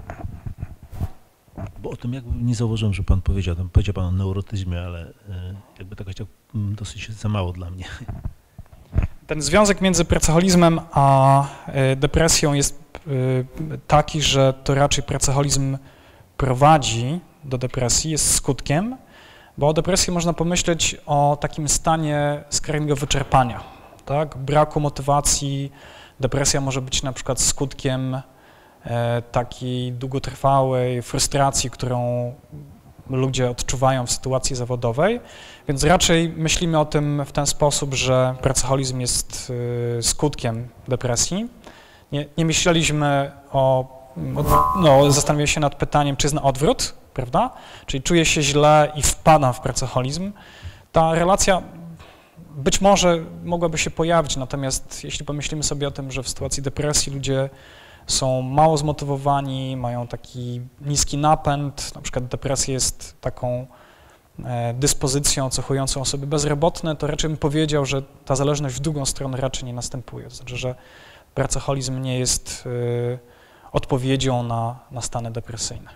[SPEAKER 4] Bo o tym jakby nie zauważyłem, że Pan powiedział, tam powiedział Pan o neurotyzmie, ale jakby tak dosyć za mało dla mnie.
[SPEAKER 1] Ten związek między pracoholizmem a depresją jest taki, że to raczej pracoholizm prowadzi do depresji, jest skutkiem, bo o depresji można pomyśleć o takim stanie skrajnego wyczerpania, tak? Braku motywacji Depresja może być na przykład skutkiem takiej długotrwałej frustracji, którą ludzie odczuwają w sytuacji zawodowej, więc raczej myślimy o tym w ten sposób, że pracoholizm jest skutkiem depresji. Nie, nie myśleliśmy o, no, zastanawialiśmy się nad pytaniem, czy jest na odwrót, prawda? Czyli czuję się źle i wpadam w pracoholizm. Ta relacja być może mogłaby się pojawić, natomiast jeśli pomyślimy sobie o tym, że w sytuacji depresji ludzie są mało zmotywowani, mają taki niski napęd, na przykład depresja jest taką dyspozycją cechującą osoby bezrobotne, to raczej bym powiedział, że ta zależność w drugą stronę raczej nie następuje. To znaczy, że pracoholizm nie jest y, odpowiedzią na, na stany depresyjne.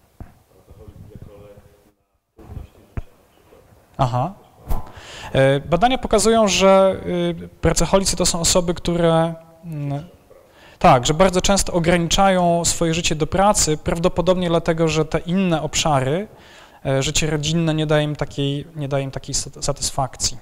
[SPEAKER 1] Aha. Badania pokazują, że pracoholicy to są osoby, które tak, że bardzo często ograniczają swoje życie do pracy, prawdopodobnie dlatego, że te inne obszary, życie rodzinne nie daje im takiej, nie daje im takiej satysfakcji.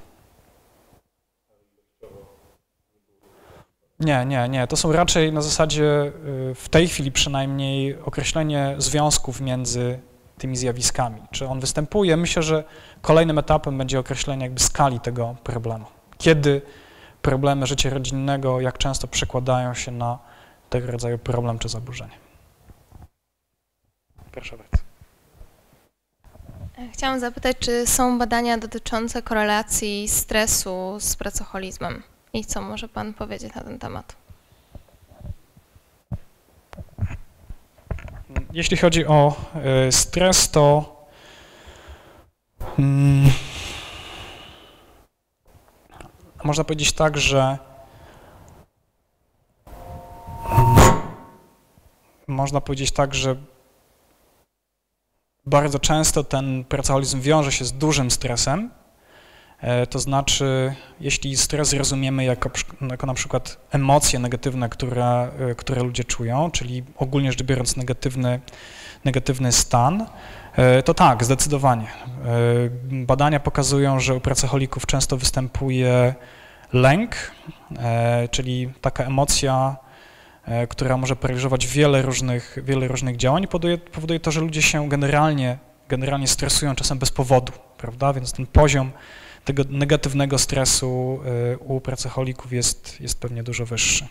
[SPEAKER 1] Nie, nie, nie. To są raczej na zasadzie w tej chwili przynajmniej określenie związków między tymi zjawiskami. Czy on występuje? Myślę, że kolejnym etapem będzie określenie jakby skali tego problemu. Kiedy problemy życia rodzinnego, jak często przekładają się na tego rodzaju problem czy zaburzenie. Proszę bardzo.
[SPEAKER 5] Chciałam zapytać, czy są badania dotyczące korelacji stresu z pracoholizmem i co może Pan powiedzieć na ten temat?
[SPEAKER 1] Jeśli chodzi o y, stres, to mm, można powiedzieć tak, że można powiedzieć tak, że bardzo często ten pracoholizm wiąże się z dużym stresem, to znaczy, jeśli stres rozumiemy jako, jako na przykład emocje negatywne, które, które ludzie czują, czyli ogólnie rzecz biorąc negatywny, negatywny stan, to tak, zdecydowanie. Badania pokazują, że u pracoholików często występuje lęk, czyli taka emocja, która może paraliżować wiele różnych, wiele różnych działań i powoduje, powoduje to, że ludzie się generalnie, generalnie stresują czasem bez powodu, prawda? Więc ten poziom tego negatywnego stresu u pracoholików jest, jest pewnie dużo wyższy.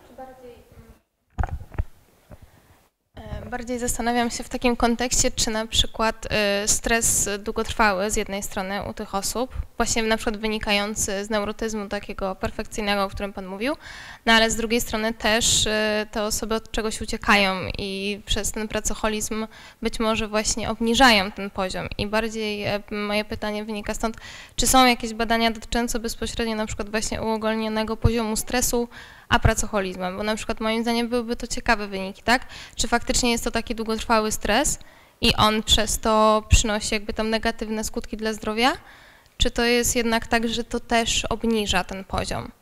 [SPEAKER 5] Bardziej zastanawiam się w takim kontekście, czy na przykład stres długotrwały z jednej strony u tych osób, właśnie na przykład wynikający z neurotyzmu takiego perfekcyjnego, o którym Pan mówił, no ale z drugiej strony też te osoby od czegoś uciekają i przez ten pracoholizm być może właśnie obniżają ten poziom. I bardziej moje pytanie wynika stąd, czy są jakieś badania dotyczące bezpośrednio na przykład właśnie uogólnionego poziomu stresu, a pracoholizmem, bo na przykład moim zdaniem byłyby to ciekawe wyniki, tak? Czy faktycznie jest to taki długotrwały stres i on przez to przynosi jakby tam negatywne skutki dla zdrowia, czy to jest jednak tak, że to też obniża ten poziom?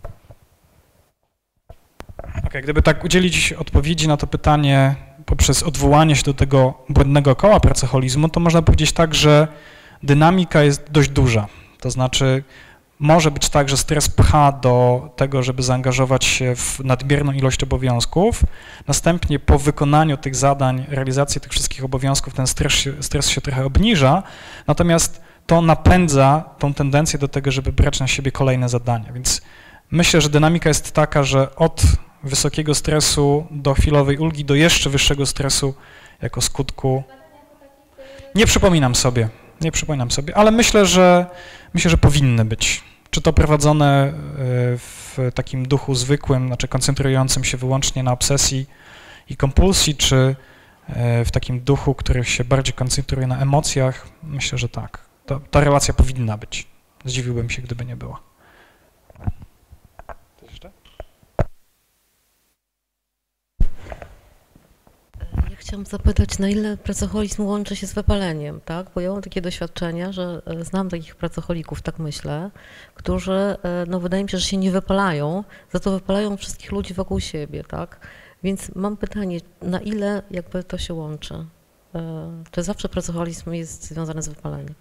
[SPEAKER 1] Okej, okay, gdyby tak udzielić odpowiedzi na to pytanie poprzez odwołanie się do tego błędnego koła pracoholizmu, to można powiedzieć tak, że dynamika jest dość duża, to znaczy może być tak, że stres pcha do tego, żeby zaangażować się w nadmierną ilość obowiązków. Następnie po wykonaniu tych zadań, realizacji tych wszystkich obowiązków ten stres się, stres się trochę obniża, natomiast to napędza tą tendencję do tego, żeby brać na siebie kolejne zadania. Więc myślę, że dynamika jest taka, że od wysokiego stresu do chwilowej ulgi, do jeszcze wyższego stresu jako skutku. Nie przypominam sobie, nie przypominam sobie, ale myślę, że myślę, że powinny być. Czy to prowadzone w takim duchu zwykłym, znaczy koncentrującym się wyłącznie na obsesji i kompulsji, czy w takim duchu, który się bardziej koncentruje na emocjach, myślę, że tak. To, ta relacja powinna być. Zdziwiłbym się, gdyby nie była. Coś jeszcze?
[SPEAKER 6] Ja chciałam zapytać, na ile pracoholizm łączy się z wypaleniem, tak? Bo ja mam takie doświadczenia, że znam takich pracoholików, tak myślę, którzy, no wydaje mi się, że się nie wypalają, za to wypalają wszystkich ludzi wokół siebie, tak? Więc mam pytanie, na ile jakby to się łączy? Czy zawsze pracoholizm jest związany z wypaleniem?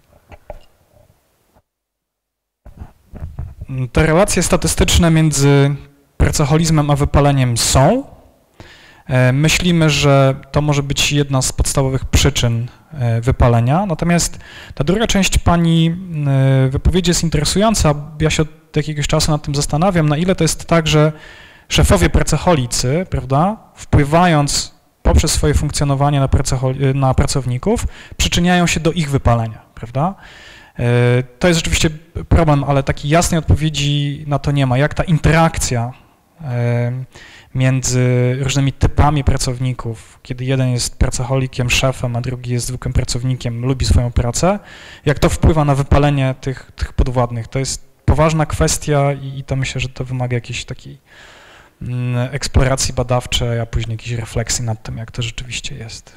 [SPEAKER 1] Te relacje statystyczne między pracoholizmem a wypaleniem są. Myślimy, że to może być jedna z podstawowych przyczyn wypalenia. Natomiast ta druga część Pani wypowiedzi jest interesująca. Ja się od jakiegoś czasu nad tym zastanawiam, na ile to jest tak, że szefowie pracoholicy, prawda, wpływając poprzez swoje funkcjonowanie na, na pracowników, przyczyniają się do ich wypalenia, prawda? To jest rzeczywiście problem, ale takiej jasnej odpowiedzi na to nie ma. Jak ta interakcja między różnymi typami pracowników, kiedy jeden jest pracoholikiem, szefem, a drugi jest zwykłym pracownikiem, lubi swoją pracę, jak to wpływa na wypalenie tych, tych podwładnych. To jest poważna kwestia i, i to myślę, że to wymaga jakiejś takiej mm, eksploracji badawczej, a później jakiejś refleksji nad tym, jak to rzeczywiście jest.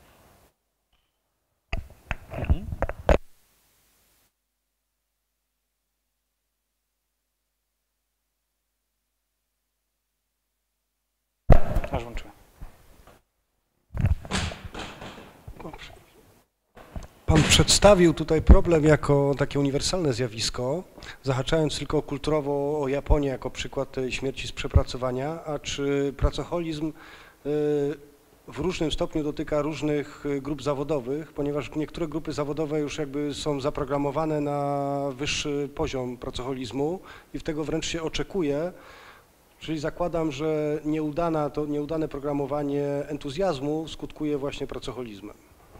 [SPEAKER 1] Mhm. Aż włączyłem.
[SPEAKER 7] Pan przedstawił tutaj problem jako takie uniwersalne zjawisko, zahaczając tylko kulturowo o Japonię jako przykład tej śmierci z przepracowania, a czy pracoholizm w różnym stopniu dotyka różnych grup zawodowych, ponieważ niektóre grupy zawodowe już jakby są zaprogramowane na wyższy poziom pracoholizmu i w tego wręcz się oczekuje. Czyli zakładam, że nieudana, to nieudane programowanie entuzjazmu skutkuje właśnie pracoholizmem.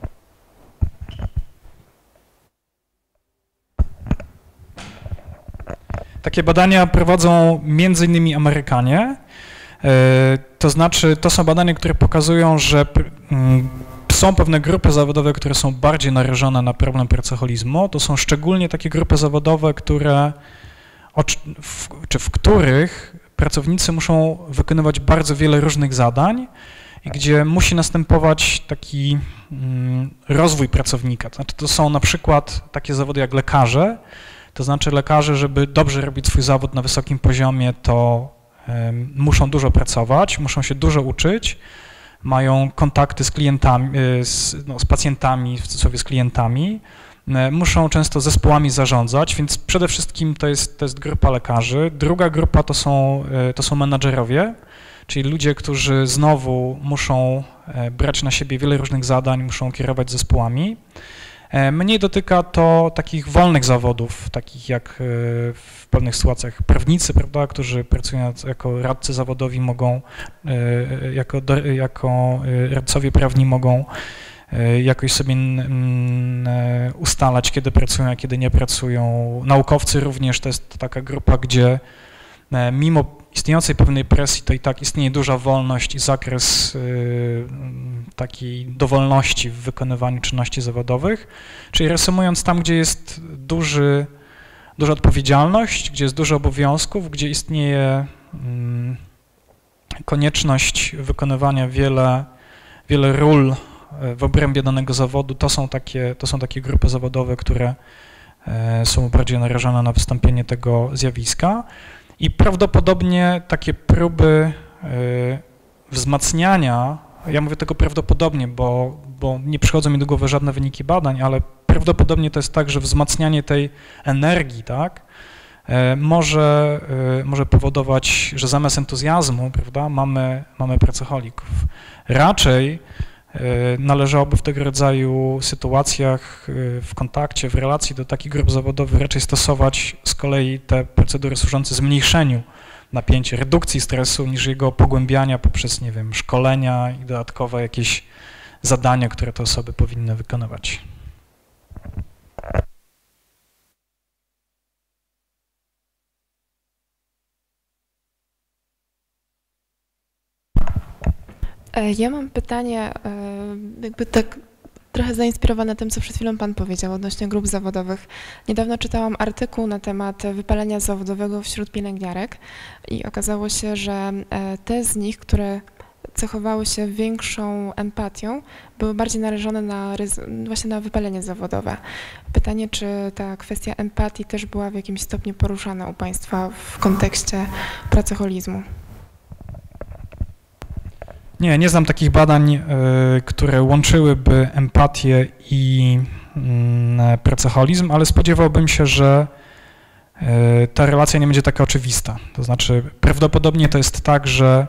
[SPEAKER 1] Takie badania prowadzą między innymi Amerykanie. To znaczy, to są badania, które pokazują, że są pewne grupy zawodowe, które są bardziej narażone na problem pracoholizmu. To są szczególnie takie grupy zawodowe, które, czy w których pracownicy muszą wykonywać bardzo wiele różnych zadań i gdzie musi następować taki rozwój pracownika. To znaczy, to są na przykład takie zawody jak lekarze. To znaczy lekarze, żeby dobrze robić swój zawód na wysokim poziomie, to um, muszą dużo pracować, muszą się dużo uczyć, mają kontakty z klientami, z, no, z pacjentami, w cudzysłowie z klientami, muszą często zespołami zarządzać, więc przede wszystkim to jest, to jest grupa lekarzy. Druga grupa to są, to są menadżerowie, czyli ludzie, którzy znowu muszą brać na siebie wiele różnych zadań, muszą kierować zespołami. Mniej dotyka to takich wolnych zawodów, takich jak w pewnych sytuacjach prawnicy, prawda, którzy pracują jako radcy zawodowi, mogą, jako, jako radcowie prawni mogą jakoś sobie ustalać, kiedy pracują, a kiedy nie pracują. Naukowcy również to jest taka grupa, gdzie mimo istniejącej pewnej presji, to i tak istnieje duża wolność i zakres y, takiej dowolności w wykonywaniu czynności zawodowych. Czyli reasumując, tam, gdzie jest duży, duża odpowiedzialność, gdzie jest dużo obowiązków, gdzie istnieje y, konieczność wykonywania wiele, wiele ról w obrębie danego zawodu, to są takie, to są takie grupy zawodowe, które y, są bardziej narażone na wystąpienie tego zjawiska. I prawdopodobnie takie próby y, wzmacniania, ja mówię tego prawdopodobnie, bo, bo nie przychodzą mi do głowy żadne wyniki badań, ale prawdopodobnie to jest tak, że wzmacnianie tej energii, tak, y, może, y, może powodować, że zamiast entuzjazmu, prawda, mamy, mamy pracoholików. Raczej należałoby w tego rodzaju sytuacjach, w kontakcie, w relacji do takich grup zawodowych raczej stosować z kolei te procedury służące zmniejszeniu napięcia, redukcji stresu, niż jego pogłębiania poprzez, nie wiem, szkolenia i dodatkowe jakieś zadania, które te osoby powinny wykonywać.
[SPEAKER 8] Ja mam pytanie, jakby tak trochę zainspirowane tym, co przed chwilą Pan powiedział odnośnie grup zawodowych. Niedawno czytałam artykuł na temat wypalenia zawodowego wśród pielęgniarek i okazało się, że te z nich, które cechowały się większą empatią, były bardziej narażone na, właśnie na wypalenie zawodowe. Pytanie, czy ta kwestia empatii też była w jakimś stopniu poruszana u Państwa w kontekście pracoholizmu?
[SPEAKER 1] Nie, nie znam takich badań, które łączyłyby empatię i pracoholizm, ale spodziewałbym się, że ta relacja nie będzie taka oczywista. To znaczy prawdopodobnie to jest tak, że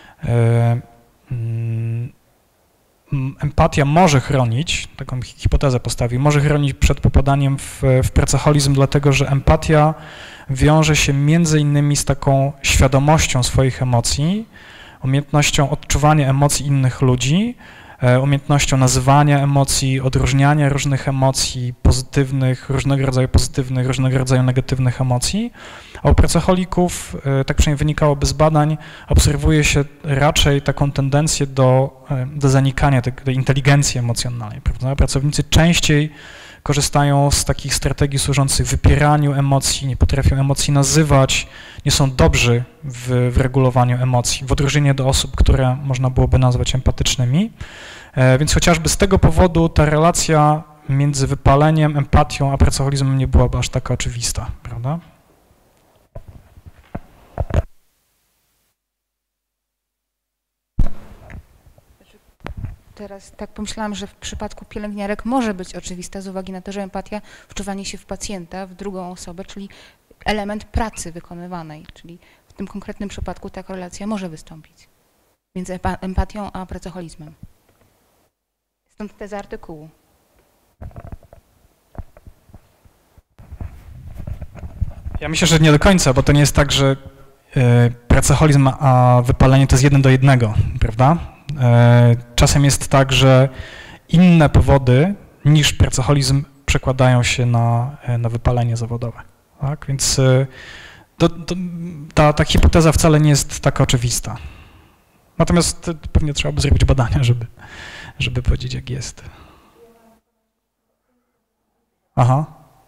[SPEAKER 1] empatia może chronić, taką hipotezę postawił, może chronić przed popadaniem w, w pracoholizm, dlatego że empatia wiąże się między innymi z taką świadomością swoich emocji, umiejętnością odczuwania emocji innych ludzi, umiejętnością nazywania emocji, odróżniania różnych emocji pozytywnych, różnego rodzaju pozytywnych, różnego rodzaju negatywnych emocji. A u pracocholików, tak przynajmniej wynikałoby z badań, obserwuje się raczej taką tendencję do, do zanikania tej, tej inteligencji emocjonalnej. Prawda? Pracownicy częściej korzystają z takich strategii służących wypieraniu emocji, nie potrafią emocji nazywać, nie są dobrzy w, w regulowaniu emocji, w odróżnieniu do osób, które można byłoby nazwać empatycznymi. E, więc chociażby z tego powodu ta relacja między wypaleniem, empatią a pracoholizmem nie byłaby aż taka oczywista, prawda?
[SPEAKER 9] Teraz tak pomyślałam, że w przypadku pielęgniarek może być oczywista z uwagi na to, że empatia, wczuwanie się w pacjenta, w drugą osobę, czyli element pracy wykonywanej, czyli w tym konkretnym przypadku ta korelacja może wystąpić między empatią a pracoholizmem. Stąd teza artykułu.
[SPEAKER 1] Ja myślę, że nie do końca, bo to nie jest tak, że y, pracoholizm a wypalenie to jest jeden do jednego, prawda? Czasem jest tak, że inne powody niż pracoholizm przekładają się na, na wypalenie zawodowe. Tak? Więc to, to, ta, ta hipoteza wcale nie jest taka oczywista. Natomiast pewnie trzeba by zrobić badania, żeby, żeby powiedzieć, jak jest. Aha.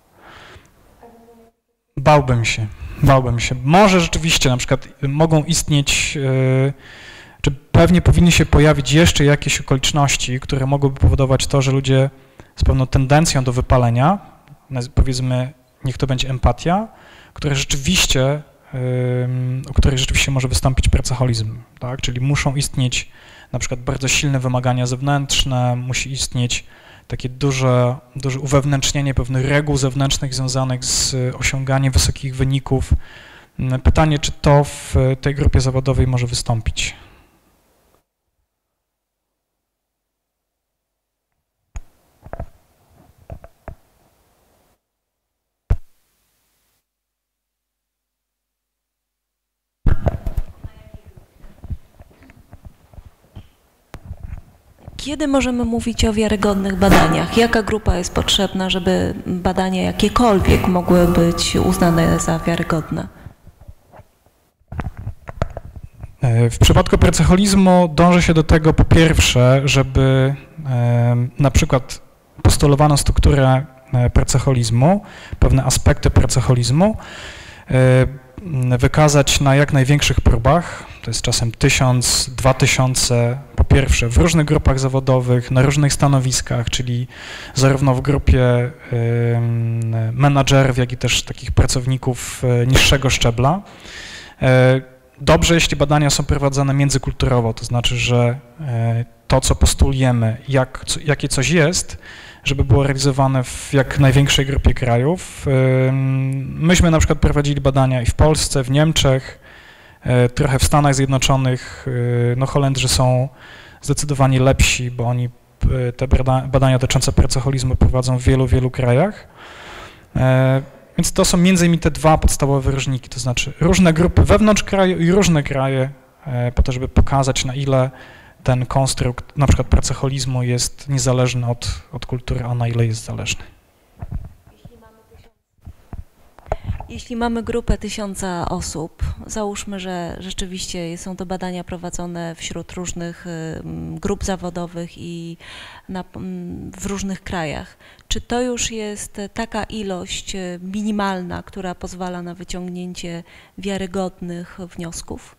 [SPEAKER 1] Bałbym się, bałbym się. Może rzeczywiście na przykład mogą istnieć czy pewnie powinny się pojawić jeszcze jakieś okoliczności, które mogłyby powodować to, że ludzie z pewną tendencją do wypalenia, powiedzmy, niech to będzie empatia, które rzeczywiście, u której rzeczywiście może wystąpić pracoholizm, tak? Czyli muszą istnieć na przykład bardzo silne wymagania zewnętrzne, musi istnieć takie duże, duże uwewnętrznienie pewnych reguł zewnętrznych związanych z osiąganiem wysokich wyników. Pytanie, czy to w tej grupie zawodowej może wystąpić?
[SPEAKER 10] Kiedy możemy mówić o wiarygodnych badaniach? Jaka grupa jest potrzebna, żeby badania jakiekolwiek mogły być uznane za wiarygodne?
[SPEAKER 1] W przypadku pracoholizmu dąży się do tego po pierwsze, żeby na przykład postulowano strukturę pracoholizmu, pewne aspekty pracoholizmu, wykazać na jak największych próbach, to jest czasem tysiąc, dwa tysiące, po pierwsze w różnych grupach zawodowych, na różnych stanowiskach, czyli zarówno w grupie menadżerów, jak i też takich pracowników niższego szczebla. Dobrze, jeśli badania są prowadzone międzykulturowo, to znaczy, że to, co postulujemy, jak, jakie coś jest, żeby było realizowane w jak największej grupie krajów. Myśmy na przykład prowadzili badania i w Polsce, w Niemczech, trochę w Stanach Zjednoczonych. No Holendrzy są zdecydowanie lepsi, bo oni te badania dotyczące pracoholizmu prowadzą w wielu, wielu krajach. Więc to są między innymi te dwa podstawowe wyróżniki, to znaczy różne grupy wewnątrz kraju i różne kraje, po to, żeby pokazać, na ile ten konstrukt, na przykład pracoholizmu, jest niezależny od, od kultury, a na ile jest zależny.
[SPEAKER 10] Jeśli mamy grupę tysiąca osób, załóżmy, że rzeczywiście są to badania prowadzone wśród różnych grup zawodowych i na, w różnych krajach, czy to już jest taka ilość minimalna, która pozwala na wyciągnięcie wiarygodnych wniosków?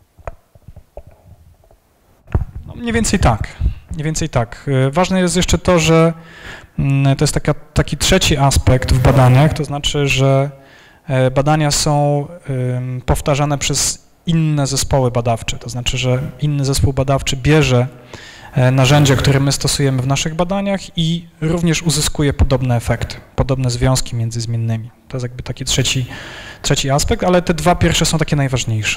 [SPEAKER 1] No, mniej więcej tak, mniej więcej tak. Ważne jest jeszcze to, że to jest taka, taki trzeci aspekt w badaniach, to znaczy, że badania są powtarzane przez inne zespoły badawcze, to znaczy, że inny zespół badawczy bierze narzędzia, które my stosujemy w naszych badaniach i również uzyskuje podobne efekty, podobne związki między zmiennymi. To jest jakby taki trzeci, trzeci aspekt, ale te dwa pierwsze są takie najważniejsze.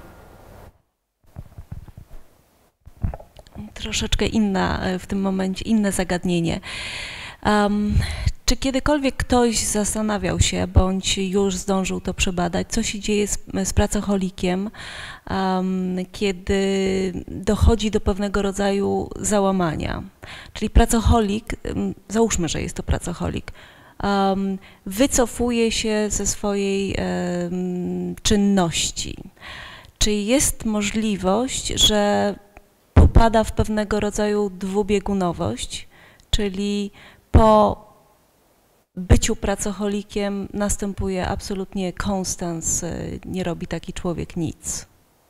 [SPEAKER 10] Troszeczkę inna w tym momencie, inne zagadnienie. Um, czy kiedykolwiek ktoś zastanawiał się, bądź już zdążył to przebadać, co się dzieje z, z pracocholikiem, um, kiedy dochodzi do pewnego rodzaju załamania? Czyli pracocholik, um, załóżmy, że jest to pracocholik, um, wycofuje się ze swojej um, czynności. Czy jest możliwość, że popada w pewnego rodzaju dwubiegunowość, czyli po byciu pracocholikiem następuje absolutnie konstans, nie robi taki człowiek nic?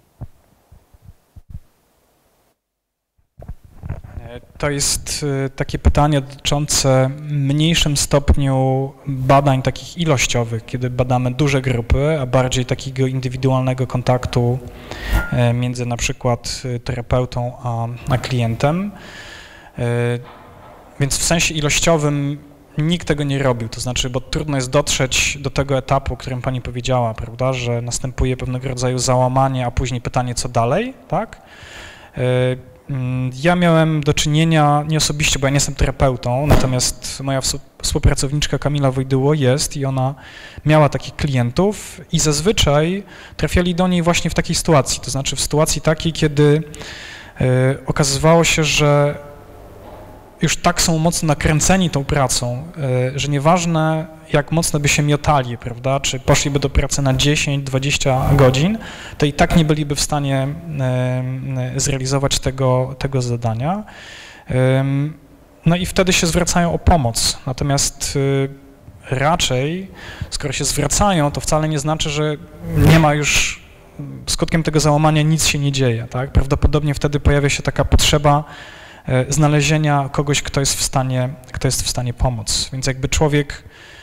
[SPEAKER 1] To jest takie pytanie dotyczące w mniejszym stopniu badań takich ilościowych, kiedy badamy duże grupy, a bardziej takiego indywidualnego kontaktu między na przykład terapeutą a, a klientem. Więc w sensie ilościowym nikt tego nie robił, to znaczy, bo trudno jest dotrzeć do tego etapu, o którym pani powiedziała, prawda, że następuje pewnego rodzaju załamanie, a później pytanie, co dalej, tak? Ja miałem do czynienia, nie osobiście, bo ja nie jestem terapeutą, natomiast moja współpracowniczka Kamila Wojdyło jest i ona miała takich klientów i zazwyczaj trafiali do niej właśnie w takiej sytuacji, to znaczy w sytuacji takiej, kiedy okazywało się, że już tak są mocno nakręceni tą pracą, że nieważne jak mocno by się miotali, prawda, czy poszliby do pracy na dziesięć dwadzieścia godzin, to i tak nie byliby w stanie zrealizować tego, tego zadania. No i wtedy się zwracają o pomoc, natomiast raczej, skoro się zwracają, to wcale nie znaczy, że nie ma już, skutkiem tego załamania nic się nie dzieje, tak? Prawdopodobnie wtedy pojawia się taka potrzeba znalezienia kogoś, kto jest w stanie, kto jest w stanie pomóc. Więc jakby człowiek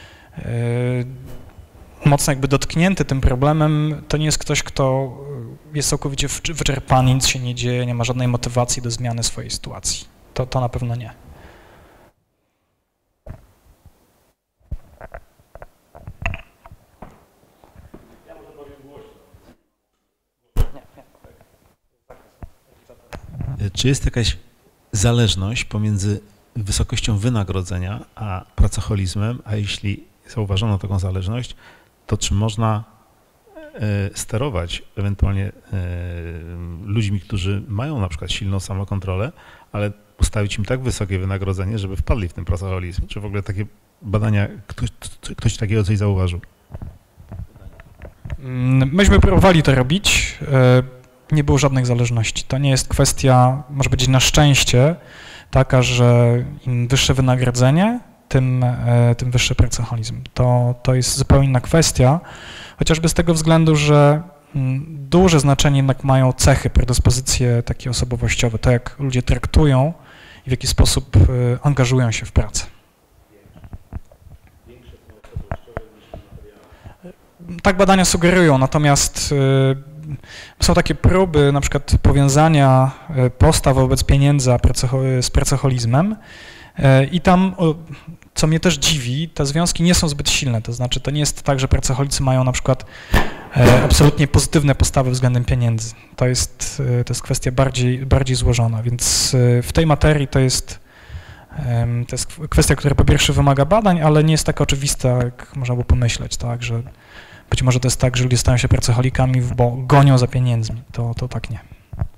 [SPEAKER 1] mocno jakby dotknięty tym problemem, to nie jest ktoś, kto jest całkowicie wyczerpany, nic się nie dzieje, nie ma żadnej motywacji do zmiany swojej sytuacji. To, to na pewno nie.
[SPEAKER 4] Czy jest jakaś zależność pomiędzy wysokością wynagrodzenia a pracoholizmem, a jeśli zauważono taką zależność, to czy można sterować ewentualnie ludźmi, którzy mają na przykład silną samokontrolę, ale ustawić im tak wysokie wynagrodzenie, żeby wpadli w ten pracoholizm? Czy w ogóle takie badania, ktoś, ktoś takiego coś zauważył?
[SPEAKER 1] Myśmy próbowali to robić. Nie było żadnych zależności. To nie jest kwestia, może powiedzieć na szczęście, taka, że im wyższe wynagrodzenie, tym, tym wyższy pracoholizm. To, to jest zupełnie inna kwestia, chociażby z tego względu, że duże znaczenie jednak mają cechy, predyspozycje takie osobowościowe, to jak ludzie traktują i w jaki sposób angażują się w pracę. Tak badania sugerują, natomiast są takie próby na przykład powiązania postaw wobec pieniędzy z pracoholizmem i tam, co mnie też dziwi, te związki nie są zbyt silne, to znaczy to nie jest tak, że pracocholicy mają na przykład absolutnie pozytywne postawy względem pieniędzy. To jest, to jest kwestia bardziej, bardziej złożona, więc w tej materii to jest, to jest kwestia, która po pierwsze wymaga badań, ale nie jest taka oczywista, jak można było pomyśleć, tak, że być może to jest tak, że ludzie stają się pracocholikami, bo gonią za pieniędzmi. To, to tak nie.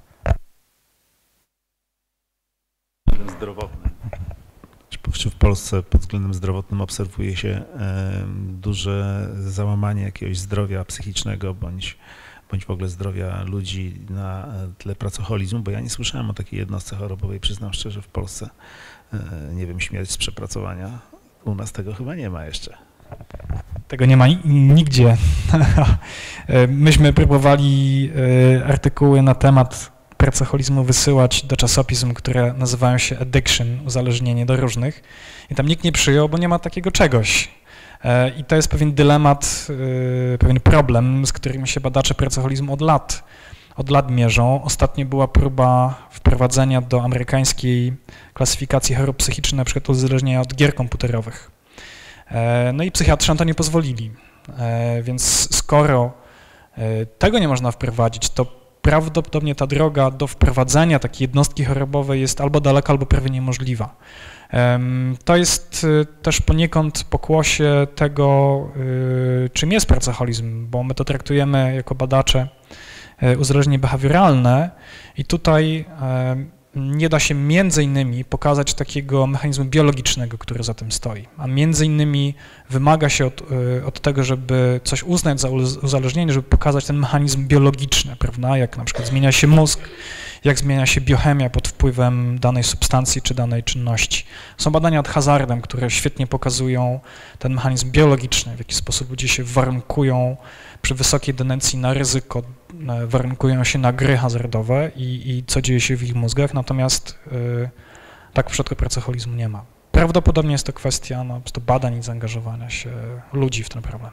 [SPEAKER 4] Zdrowotnym. Czy w Polsce pod względem zdrowotnym obserwuje się duże załamanie jakiegoś zdrowia psychicznego bądź, bądź w ogóle zdrowia ludzi na tle pracoholizmu? Bo ja nie słyszałem o takiej jednostce chorobowej, przyznam szczerze, w Polsce. Nie wiem, śmierć z przepracowania. U nas tego chyba nie ma jeszcze.
[SPEAKER 1] Tego nie ma nigdzie. Myśmy próbowali artykuły na temat pracoholizmu wysyłać do czasopism, które nazywają się Addiction, uzależnienie, do różnych i tam nikt nie przyjął, bo nie ma takiego czegoś. I to jest pewien dylemat, pewien problem, z którym się badacze pracoholizmu od lat, od lat mierzą. Ostatnio była próba wprowadzenia do amerykańskiej klasyfikacji chorób psychicznych na przykład uzależnienia od gier komputerowych. No i psychiatrzy na to nie pozwolili. Więc skoro tego nie można wprowadzić, to prawdopodobnie ta droga do wprowadzenia takiej jednostki chorobowej jest albo daleka, albo prawie niemożliwa. To jest też poniekąd pokłosie tego, czym jest pracoholizm, bo my to traktujemy jako badacze uzależnienie behawioralne i tutaj nie da się między innymi pokazać takiego mechanizmu biologicznego, który za tym stoi, a między innymi wymaga się od, od tego, żeby coś uznać za uzależnienie, żeby pokazać ten mechanizm biologiczny, prawda, jak na przykład zmienia się mózg, jak zmienia się biochemia pod wpływem danej substancji czy danej czynności. Są badania nad hazardem, które świetnie pokazują ten mechanizm biologiczny, w jaki sposób ludzie się warunkują przy wysokiej tendencji na ryzyko, warunkują się na gry hazardowe i, i co dzieje się w ich mózgach, natomiast yy, tak w przypadku pracoholizmu nie ma. Prawdopodobnie jest to kwestia no, po prostu badań i zaangażowania się ludzi w ten problem.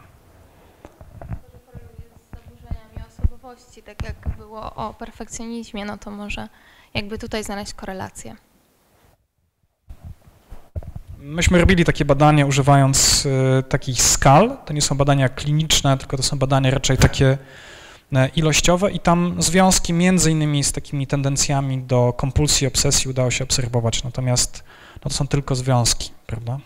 [SPEAKER 5] Osobowości, tak jak było o perfekcjonizmie, no to może jakby tutaj znaleźć korelację.
[SPEAKER 1] Myśmy robili takie badania używając y, takich skal, to nie są badania kliniczne, tylko to są badania raczej takie y, ilościowe i tam związki między innymi z takimi tendencjami do kompulsji, obsesji udało się obserwować, natomiast no, to są tylko związki, prawda?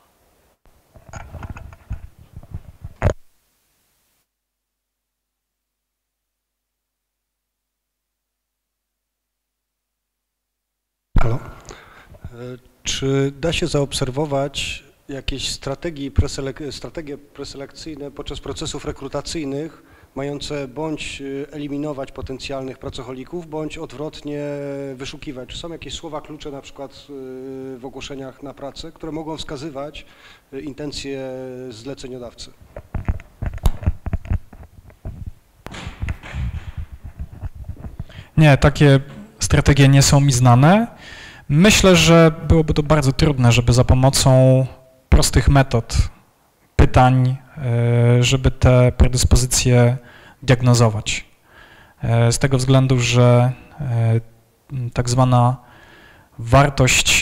[SPEAKER 7] Halo? Czy da się zaobserwować jakieś strategie, preselek strategie preselekcyjne podczas procesów rekrutacyjnych, mające bądź eliminować potencjalnych pracocholików, bądź odwrotnie wyszukiwać? Czy są jakieś słowa klucze na przykład w ogłoszeniach na pracę, które mogą wskazywać intencje zleceniodawcy?
[SPEAKER 1] Nie, takie strategie nie są mi znane. Myślę, że byłoby to bardzo trudne, żeby za pomocą prostych metod, pytań, żeby te predyspozycje diagnozować. Z tego względu, że tak zwana wartość,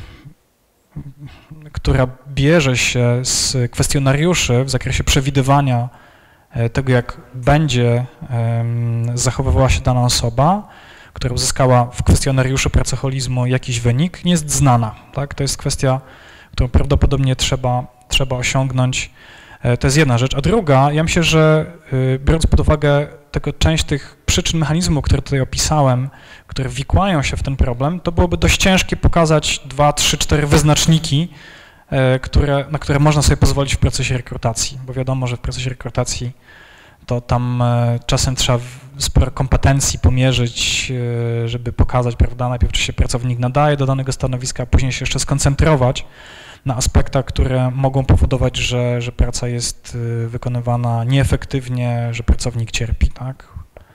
[SPEAKER 1] która bierze się z kwestionariuszy w zakresie przewidywania tego, jak będzie zachowywała się dana osoba, która uzyskała w kwestionariuszu pracoholizmu jakiś wynik, nie jest znana. Tak? To jest kwestia, którą prawdopodobnie trzeba, trzeba osiągnąć. To jest jedna rzecz. A druga, ja myślę, że biorąc pod uwagę tego część tych przyczyn mechanizmu, które tutaj opisałem, które wikłają się w ten problem, to byłoby dość ciężkie pokazać dwa, trzy, cztery wyznaczniki, które, na które można sobie pozwolić w procesie rekrutacji, bo wiadomo, że w procesie rekrutacji to tam czasem trzeba sporo kompetencji pomierzyć, żeby pokazać, prawda, najpierw czy się pracownik nadaje do danego stanowiska, a później się jeszcze skoncentrować na aspektach, które mogą powodować, że, że praca jest wykonywana nieefektywnie, że pracownik cierpi, tak?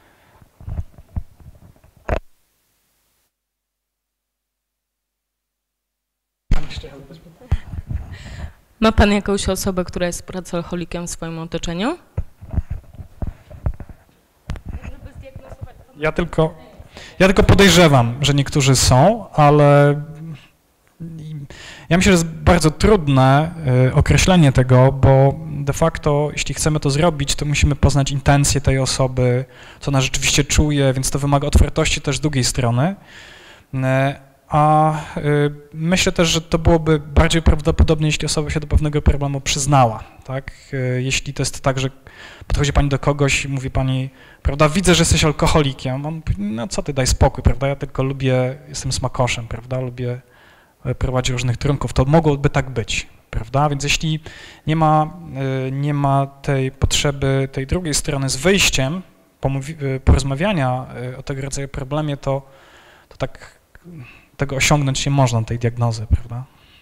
[SPEAKER 11] Ma Pan jakąś osobę, która jest pracocholikiem w swoim otoczeniu?
[SPEAKER 1] Ja tylko, ja tylko podejrzewam, że niektórzy są, ale ja myślę, że jest bardzo trudne określenie tego, bo de facto, jeśli chcemy to zrobić, to musimy poznać intencje tej osoby, co ona rzeczywiście czuje, więc to wymaga otwartości też z drugiej strony. A myślę też, że to byłoby bardziej prawdopodobne, jeśli osoba się do pewnego problemu przyznała, tak? Jeśli to jest tak, że podchodzi pani do kogoś i mówi pani, prawda, widzę, że jesteś alkoholikiem, on mówi, no co ty, daj spokój, prawda, ja tylko lubię, jestem smakoszem, prawda, lubię prowadzić różnych trunków, to mogłoby tak być, prawda, więc jeśli nie ma, nie ma tej potrzeby tej drugiej strony z wyjściem, porozmawiania o tego rodzaju problemie, to, to tak tego osiągnąć nie można, tej diagnozy, prawda?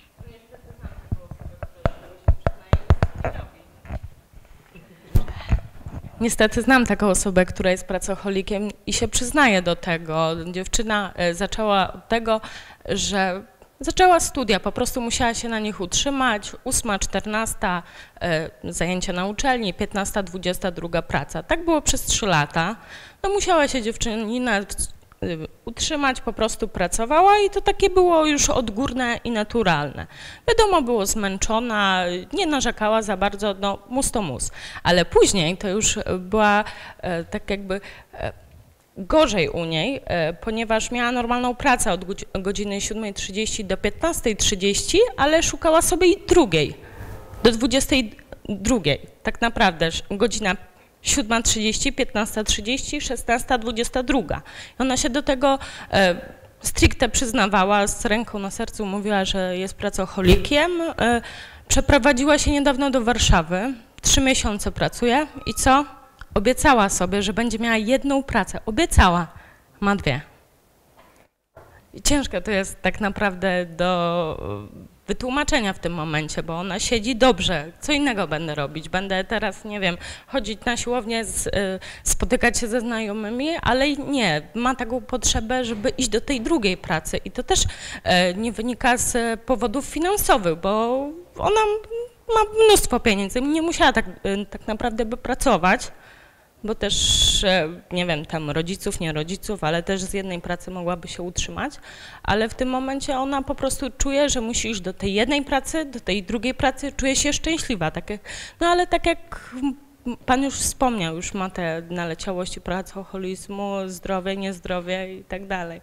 [SPEAKER 11] Niestety znam taką osobę, która jest pracocholikiem i się przyznaje do tego. Dziewczyna zaczęła od tego, że zaczęła studia, po prostu musiała się na nich utrzymać, ósma, czternasta zajęcia na uczelni, piętnasta, dwudziesta druga praca. Tak było przez trzy lata. No musiała się dziewczynina utrzymać, po prostu pracowała i to takie było już odgórne i naturalne. Wiadomo, było zmęczona, nie narzekała za bardzo, no mus to mus. Ale później to już była e, tak jakby e, gorzej u niej, e, ponieważ miała normalną pracę od godziny siódmej trzydzieści do piętnastej trzydzieści, ale szukała sobie drugiej, do dwudziestej drugiej. Tak naprawdę godzina siódma trzydzieści, piętnasta trzydzieści, szesnasta dwudziesta druga. I ona się do tego e, stricte przyznawała, z ręką na sercu mówiła, że jest pracocholikiem. E, przeprowadziła się niedawno do Warszawy, trzy miesiące pracuje i co? Obiecała sobie, że będzie miała jedną pracę. Obiecała, ma dwie. I ciężko to jest tak naprawdę do wytłumaczenia w tym momencie, bo ona siedzi dobrze, co innego będę robić, będę teraz, nie wiem, chodzić na siłownię, z, y, spotykać się ze znajomymi, ale nie, ma taką potrzebę, żeby iść do tej drugiej pracy i to też y, nie wynika z powodów finansowych, bo ona ma mnóstwo pieniędzy, nie musiała tak, y, tak naprawdę by pracować, bo też, nie wiem, tam rodziców, nie rodziców, ale też z jednej pracy mogłaby się utrzymać, ale w tym momencie ona po prostu czuje, że musi iść do tej jednej pracy, do tej drugiej pracy, czuje się szczęśliwa. Tak jak, no ale tak jak pan już wspomniał, już ma te naleciałości pracoholizmu, zdrowie, niezdrowie i tak dalej.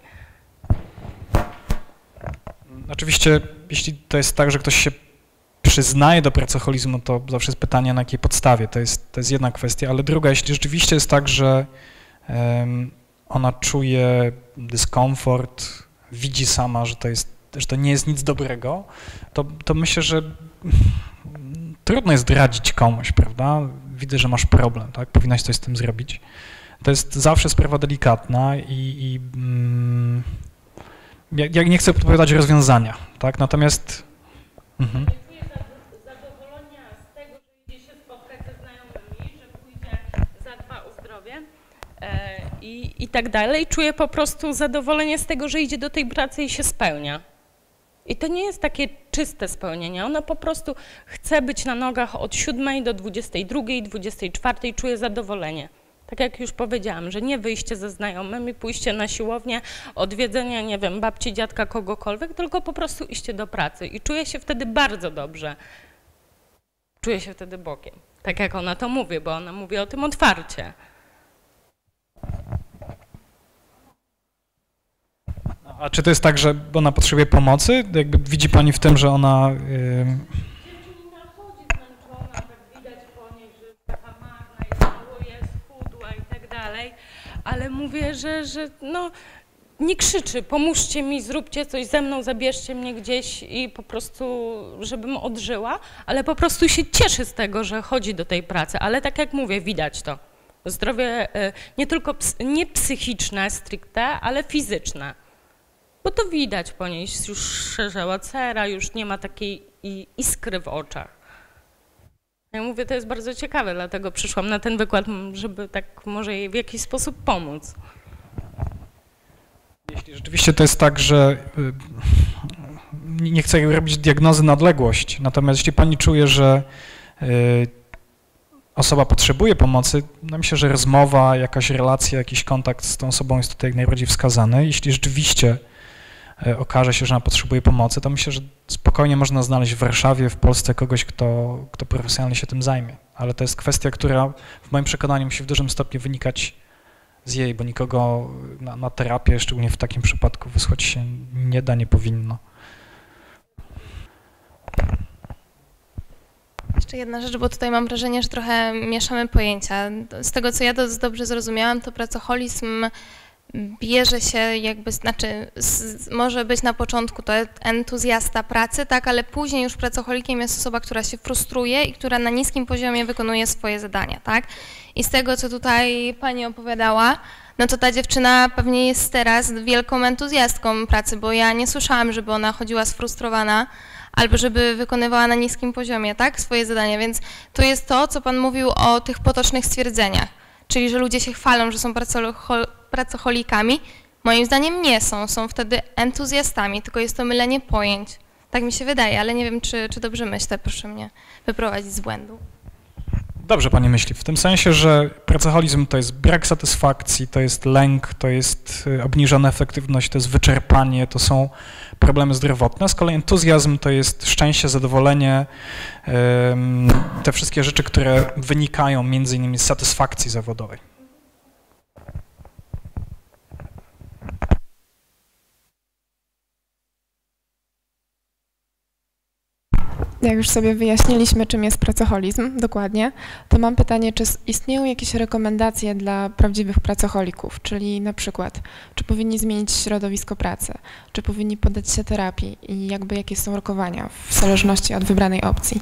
[SPEAKER 1] Oczywiście, jeśli to jest tak, że ktoś się przyznaje do pracoholizmu, to zawsze jest pytanie, na jakiej podstawie. To jest, to jest jedna kwestia, ale druga, jeśli rzeczywiście jest tak, że um, ona czuje dyskomfort, widzi sama, że to, jest, że to nie jest nic dobrego, to, to myślę, że trudno jest radzić komuś, prawda? Widzę, że masz problem, tak? Powinnaś coś z tym zrobić. To jest zawsze sprawa delikatna i, i mm, ja, ja nie chcę podpowiadać rozwiązania, tak? Natomiast mhm.
[SPEAKER 11] I, i tak dalej, czuje po prostu zadowolenie z tego, że idzie do tej pracy i się spełnia. I to nie jest takie czyste spełnienie, ona po prostu chce być na nogach od siódmej do dwudziestej drugiej, dwudziestej czwartej, czuje zadowolenie. Tak jak już powiedziałam, że nie wyjście ze znajomymi, pójście na siłownię, odwiedzenie, nie wiem, babci, dziadka, kogokolwiek, tylko po prostu iście do pracy i czuje się wtedy bardzo dobrze. Czuje się wtedy Bogiem, tak jak ona to mówi, bo ona mówi o tym otwarcie.
[SPEAKER 1] A czy to jest tak, że ona potrzebuje pomocy? Jakby widzi pani w tym, że ona... Yy...
[SPEAKER 11] Dziewczyna chodzi zmęczona, tak widać po niej, że jest taka marna, jest mało, jest chudła i tak dalej, ale mówię, że, że no, nie krzyczy, pomóżcie mi, zróbcie coś ze mną, zabierzcie mnie gdzieś i po prostu, żebym odżyła, ale po prostu się cieszy z tego, że chodzi do tej pracy, ale tak jak mówię, widać to. Zdrowie nie tylko nie psychiczne stricte, ale fizyczne. Bo to widać po niej, już szerzała cera, już nie ma takiej iskry w oczach. Ja mówię, to jest bardzo ciekawe, dlatego przyszłam na ten wykład, żeby tak może jej w jakiś sposób pomóc.
[SPEAKER 1] Jeśli rzeczywiście to jest tak, że nie chcę robić diagnozy na odległość, natomiast jeśli pani czuje, że osoba potrzebuje pomocy, no myślę, że rozmowa, jakaś relacja, jakiś kontakt z tą osobą jest tutaj jak najbardziej wskazany. Jeśli rzeczywiście okaże się, że ona potrzebuje pomocy, to myślę, że spokojnie można znaleźć w Warszawie, w Polsce kogoś, kto, kto profesjonalnie się tym zajmie. Ale to jest kwestia, która w moim przekonaniu musi w dużym stopniu wynikać z jej, bo nikogo na, na terapię, szczególnie w takim przypadku, wysłać się nie da, nie powinno.
[SPEAKER 5] Jeszcze jedna rzecz, bo tutaj mam wrażenie, że trochę mieszamy pojęcia. Z tego, co ja do, dobrze zrozumiałam, to pracoholizm bierze się jakby, znaczy z, może być na początku to entuzjasta pracy, tak, ale później już pracocholikiem jest osoba, która się frustruje i która na niskim poziomie wykonuje swoje zadania, tak. I z tego, co tutaj pani opowiadała, no to ta dziewczyna pewnie jest teraz wielką entuzjastką pracy, bo ja nie słyszałam, żeby ona chodziła sfrustrowana, albo żeby wykonywała na niskim poziomie, tak, swoje zadania, więc to jest to, co pan mówił o tych potocznych stwierdzeniach, czyli że ludzie się chwalą, że są pracocholikami. Moim zdaniem nie są, są wtedy entuzjastami, tylko jest to mylenie pojęć. Tak mi się wydaje, ale nie wiem, czy, czy dobrze myślę, proszę mnie wyprowadzić z błędu.
[SPEAKER 1] Dobrze pani myśli, w tym sensie, że pracoholizm to jest brak satysfakcji, to jest lęk, to jest obniżona efektywność, to jest wyczerpanie, to są problemy zdrowotne. Z kolei entuzjazm to jest szczęście, zadowolenie, te wszystkie rzeczy, które wynikają między innymi z satysfakcji zawodowej.
[SPEAKER 8] Jak już sobie wyjaśniliśmy, czym jest pracoholizm dokładnie, to mam pytanie, czy istnieją jakieś rekomendacje dla prawdziwych pracoholików, czyli na przykład, czy powinni zmienić środowisko pracy, czy powinni poddać się terapii i jakby jakie są rokowania w zależności od wybranej opcji?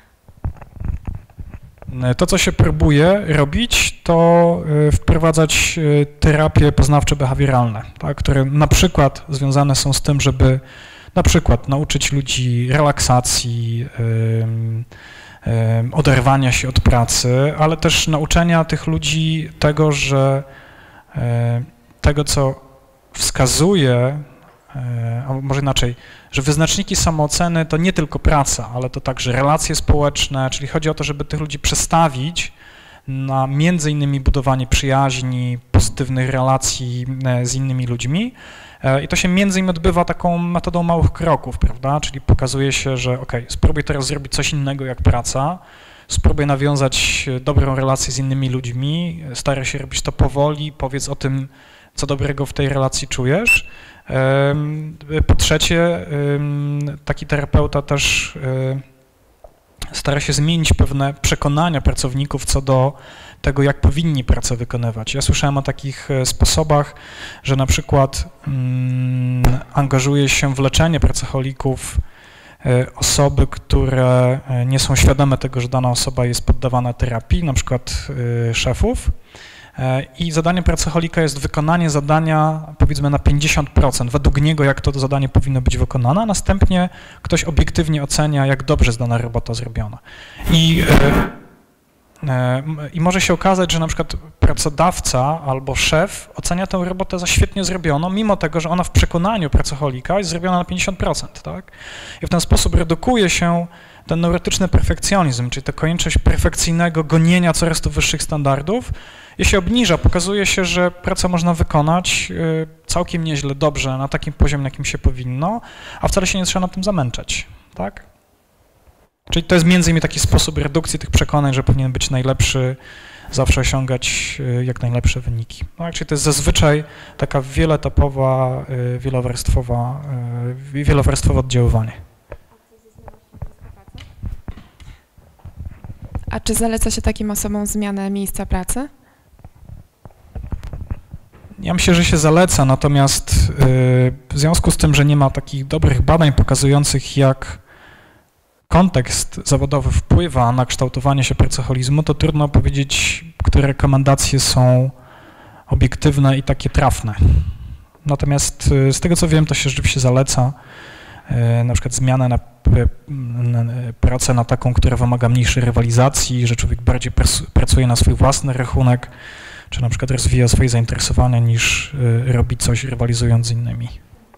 [SPEAKER 1] To, co się próbuje robić, to wprowadzać terapie poznawczo-behawioralne, tak, które na przykład związane są z tym, żeby na przykład nauczyć ludzi relaksacji, oderwania się od pracy, ale też nauczenia tych ludzi tego, że tego, co wskazuje, a może inaczej, że wyznaczniki samooceny to nie tylko praca, ale to także relacje społeczne, czyli chodzi o to, żeby tych ludzi przestawić na między innymi budowanie przyjaźni, pozytywnych relacji z innymi ludźmi. I to się między innymi odbywa taką metodą małych kroków, prawda? Czyli pokazuje się, że ok, spróbuj teraz zrobić coś innego jak praca, spróbuj nawiązać dobrą relację z innymi ludźmi, staraj się robić to powoli, powiedz o tym, co dobrego w tej relacji czujesz. Po trzecie, taki terapeuta też stara się zmienić pewne przekonania pracowników co do tego, jak powinni pracę wykonywać. Ja słyszałem o takich sposobach, że na przykład mm, angażuje się w leczenie pracocholików osoby, które nie są świadome tego, że dana osoba jest poddawana terapii, na przykład szefów. I zadaniem pracocholika jest wykonanie zadania, powiedzmy, na pięćdziesiąt procent, według niego, jak to zadanie powinno być wykonane, a następnie ktoś obiektywnie ocenia, jak dobrze jest dana robota zrobiona. I, i może się okazać, że na przykład pracodawca albo szef ocenia tę robotę za świetnie zrobioną, mimo tego, że ona w przekonaniu pracocholika jest zrobiona na pięćdziesiąt procent, tak? I w ten sposób redukuje się ten neurotyczny perfekcjonizm, czyli ta konieczność perfekcyjnego gonienia coraz to wyższych standardów, i się obniża, pokazuje się, że pracę można wykonać całkiem nieźle, dobrze, na takim poziomie, na jakim się powinno, a wcale się nie trzeba na tym zamęczać, tak? Czyli to jest między innymi taki sposób redukcji tych przekonań, że powinien być najlepszy, zawsze osiągać jak najlepsze wyniki. Tak? Czyli to jest zazwyczaj taka wieloetapowa, wielowarstwowa, wielowarstwowe oddziaływanie.
[SPEAKER 8] A czy zaleca się takim osobom zmianę miejsca pracy?
[SPEAKER 1] Ja myślę, że się zaleca, natomiast w związku z tym, że nie ma takich dobrych badań pokazujących, jak kontekst zawodowy wpływa na kształtowanie się pracoholizmu, to trudno powiedzieć, które rekomendacje są obiektywne i takie trafne. Natomiast z tego, co wiem, to się rzeczywiście zaleca na przykład zmianę na pracę na taką, która wymaga mniejszej rywalizacji, że człowiek bardziej pracuje na swój własny rachunek, czy na przykład rozwija swoje zainteresowania, niż robi coś rywalizując z innymi.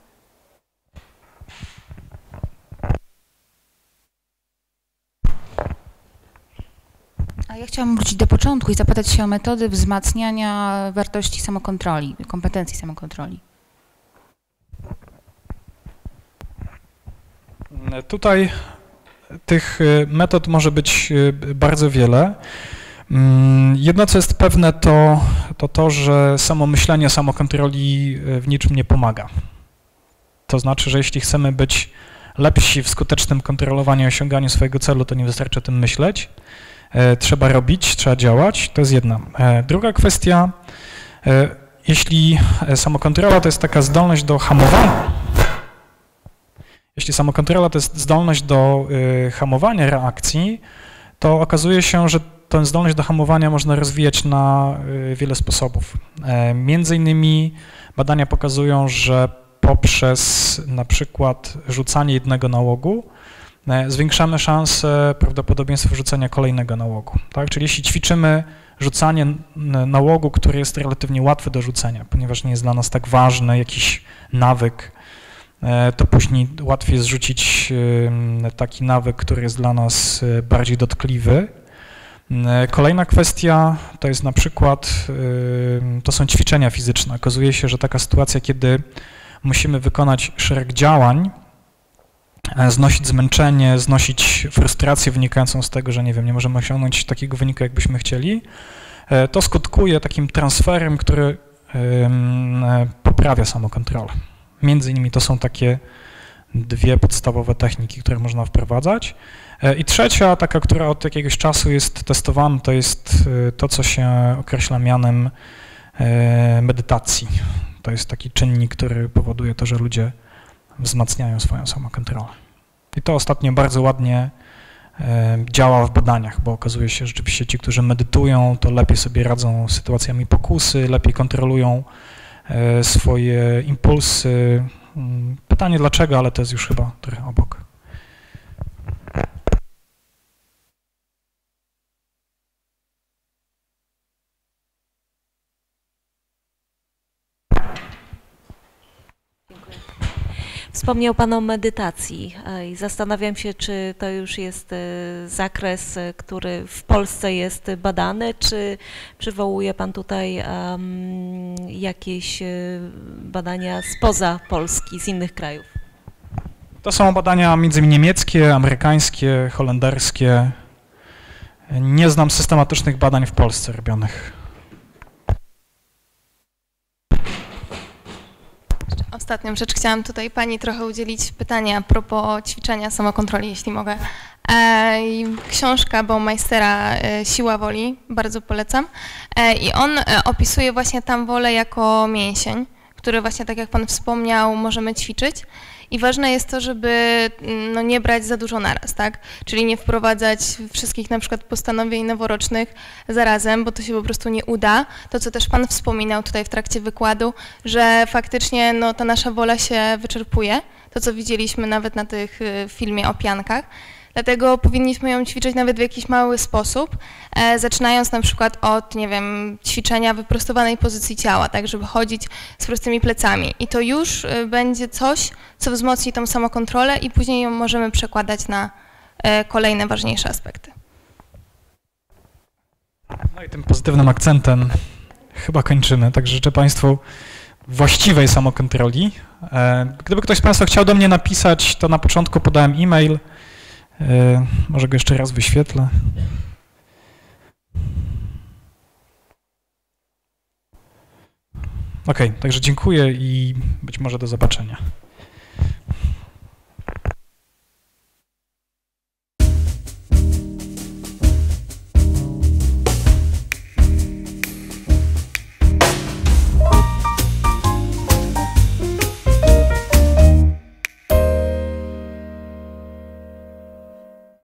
[SPEAKER 9] A ja chciałam wrócić do początku i zapytać się o metody wzmacniania wartości samokontroli, kompetencji samokontroli.
[SPEAKER 1] Tutaj tych metod może być bardzo wiele. Jedno, co jest pewne, to, to to, że samo myślenie samokontroli w niczym nie pomaga. To znaczy, że jeśli chcemy być lepsi w skutecznym kontrolowaniu i osiąganiu swojego celu, to nie wystarczy o tym myśleć. Trzeba robić, trzeba działać, to jest jedna. Druga kwestia, jeśli samokontrola to jest taka zdolność do hamowania, jeśli samokontrola to jest zdolność do hamowania reakcji, to okazuje się, że tę zdolność do hamowania można rozwijać na wiele sposobów. Między innymi badania pokazują, że poprzez na przykład rzucanie jednego nałogu zwiększamy szansę, prawdopodobieństwo rzucenia kolejnego nałogu. Tak? Czyli jeśli ćwiczymy rzucanie nałogu, który jest relatywnie łatwy do rzucenia, ponieważ nie jest dla nas tak ważny jakiś nawyk, to później łatwiej jest rzucić taki nawyk, który jest dla nas bardziej dotkliwy. Kolejna kwestia to jest na przykład, to są ćwiczenia fizyczne. Okazuje się, że taka sytuacja, kiedy musimy wykonać szereg działań, znosić zmęczenie, znosić frustrację wynikającą z tego, że nie wiem, nie możemy osiągnąć takiego wyniku, jakbyśmy chcieli, to skutkuje takim transferem, który poprawia samokontrolę. Między innymi to są takie dwie podstawowe techniki, które można wprowadzać. I trzecia, taka, która od jakiegoś czasu jest testowana, to jest to, co się określa mianem medytacji. To jest taki czynnik, który powoduje to, że ludzie wzmacniają swoją samokontrolę. I to ostatnio bardzo ładnie działa w badaniach, bo okazuje się, że rzeczywiście ci, którzy medytują, to lepiej sobie radzą z sytuacjami pokusy, lepiej kontrolują swoje impulsy. Pytanie dlaczego, ale to jest już chyba trochę obok.
[SPEAKER 10] Wspomniał Pan o medytacji i zastanawiam się, czy to już jest zakres, który w Polsce jest badany, czy przywołuje Pan tutaj um, jakieś badania spoza Polski, z innych krajów?
[SPEAKER 1] To są badania między innymi niemieckie, amerykańskie, holenderskie. Nie znam systematycznych badań w Polsce robionych.
[SPEAKER 5] Ostatnią rzecz, chciałam tutaj Pani trochę udzielić pytania a propos ćwiczenia samokontroli, jeśli mogę. E, książka Baumeistera e, Siła woli, bardzo polecam. E, I on e, opisuje właśnie tam wolę jako mięsień, który właśnie, tak jak Pan wspomniał, możemy ćwiczyć. I ważne jest to, żeby no, nie brać za dużo naraz, tak? Czyli nie wprowadzać wszystkich na przykład postanowień noworocznych zarazem, bo to się po prostu nie uda. To, co też Pan wspominał tutaj w trakcie wykładu, że faktycznie no, ta nasza wola się wyczerpuje. To, co widzieliśmy nawet na tych filmie o piankach. Dlatego powinniśmy ją ćwiczyć nawet w jakiś mały sposób, e, zaczynając na przykład od, nie wiem, ćwiczenia wyprostowanej pozycji ciała, tak, żeby chodzić z prostymi plecami. I to już e, będzie coś, co wzmocni tą samokontrolę i później ją możemy przekładać na e, kolejne ważniejsze aspekty.
[SPEAKER 1] No i tym pozytywnym akcentem chyba kończymy, także życzę Państwu właściwej samokontroli. E, gdyby ktoś z Państwa chciał do mnie napisać, to na początku podałem e-mail. Yy, może go jeszcze raz wyświetlę. Ok, także dziękuję i być może do zobaczenia.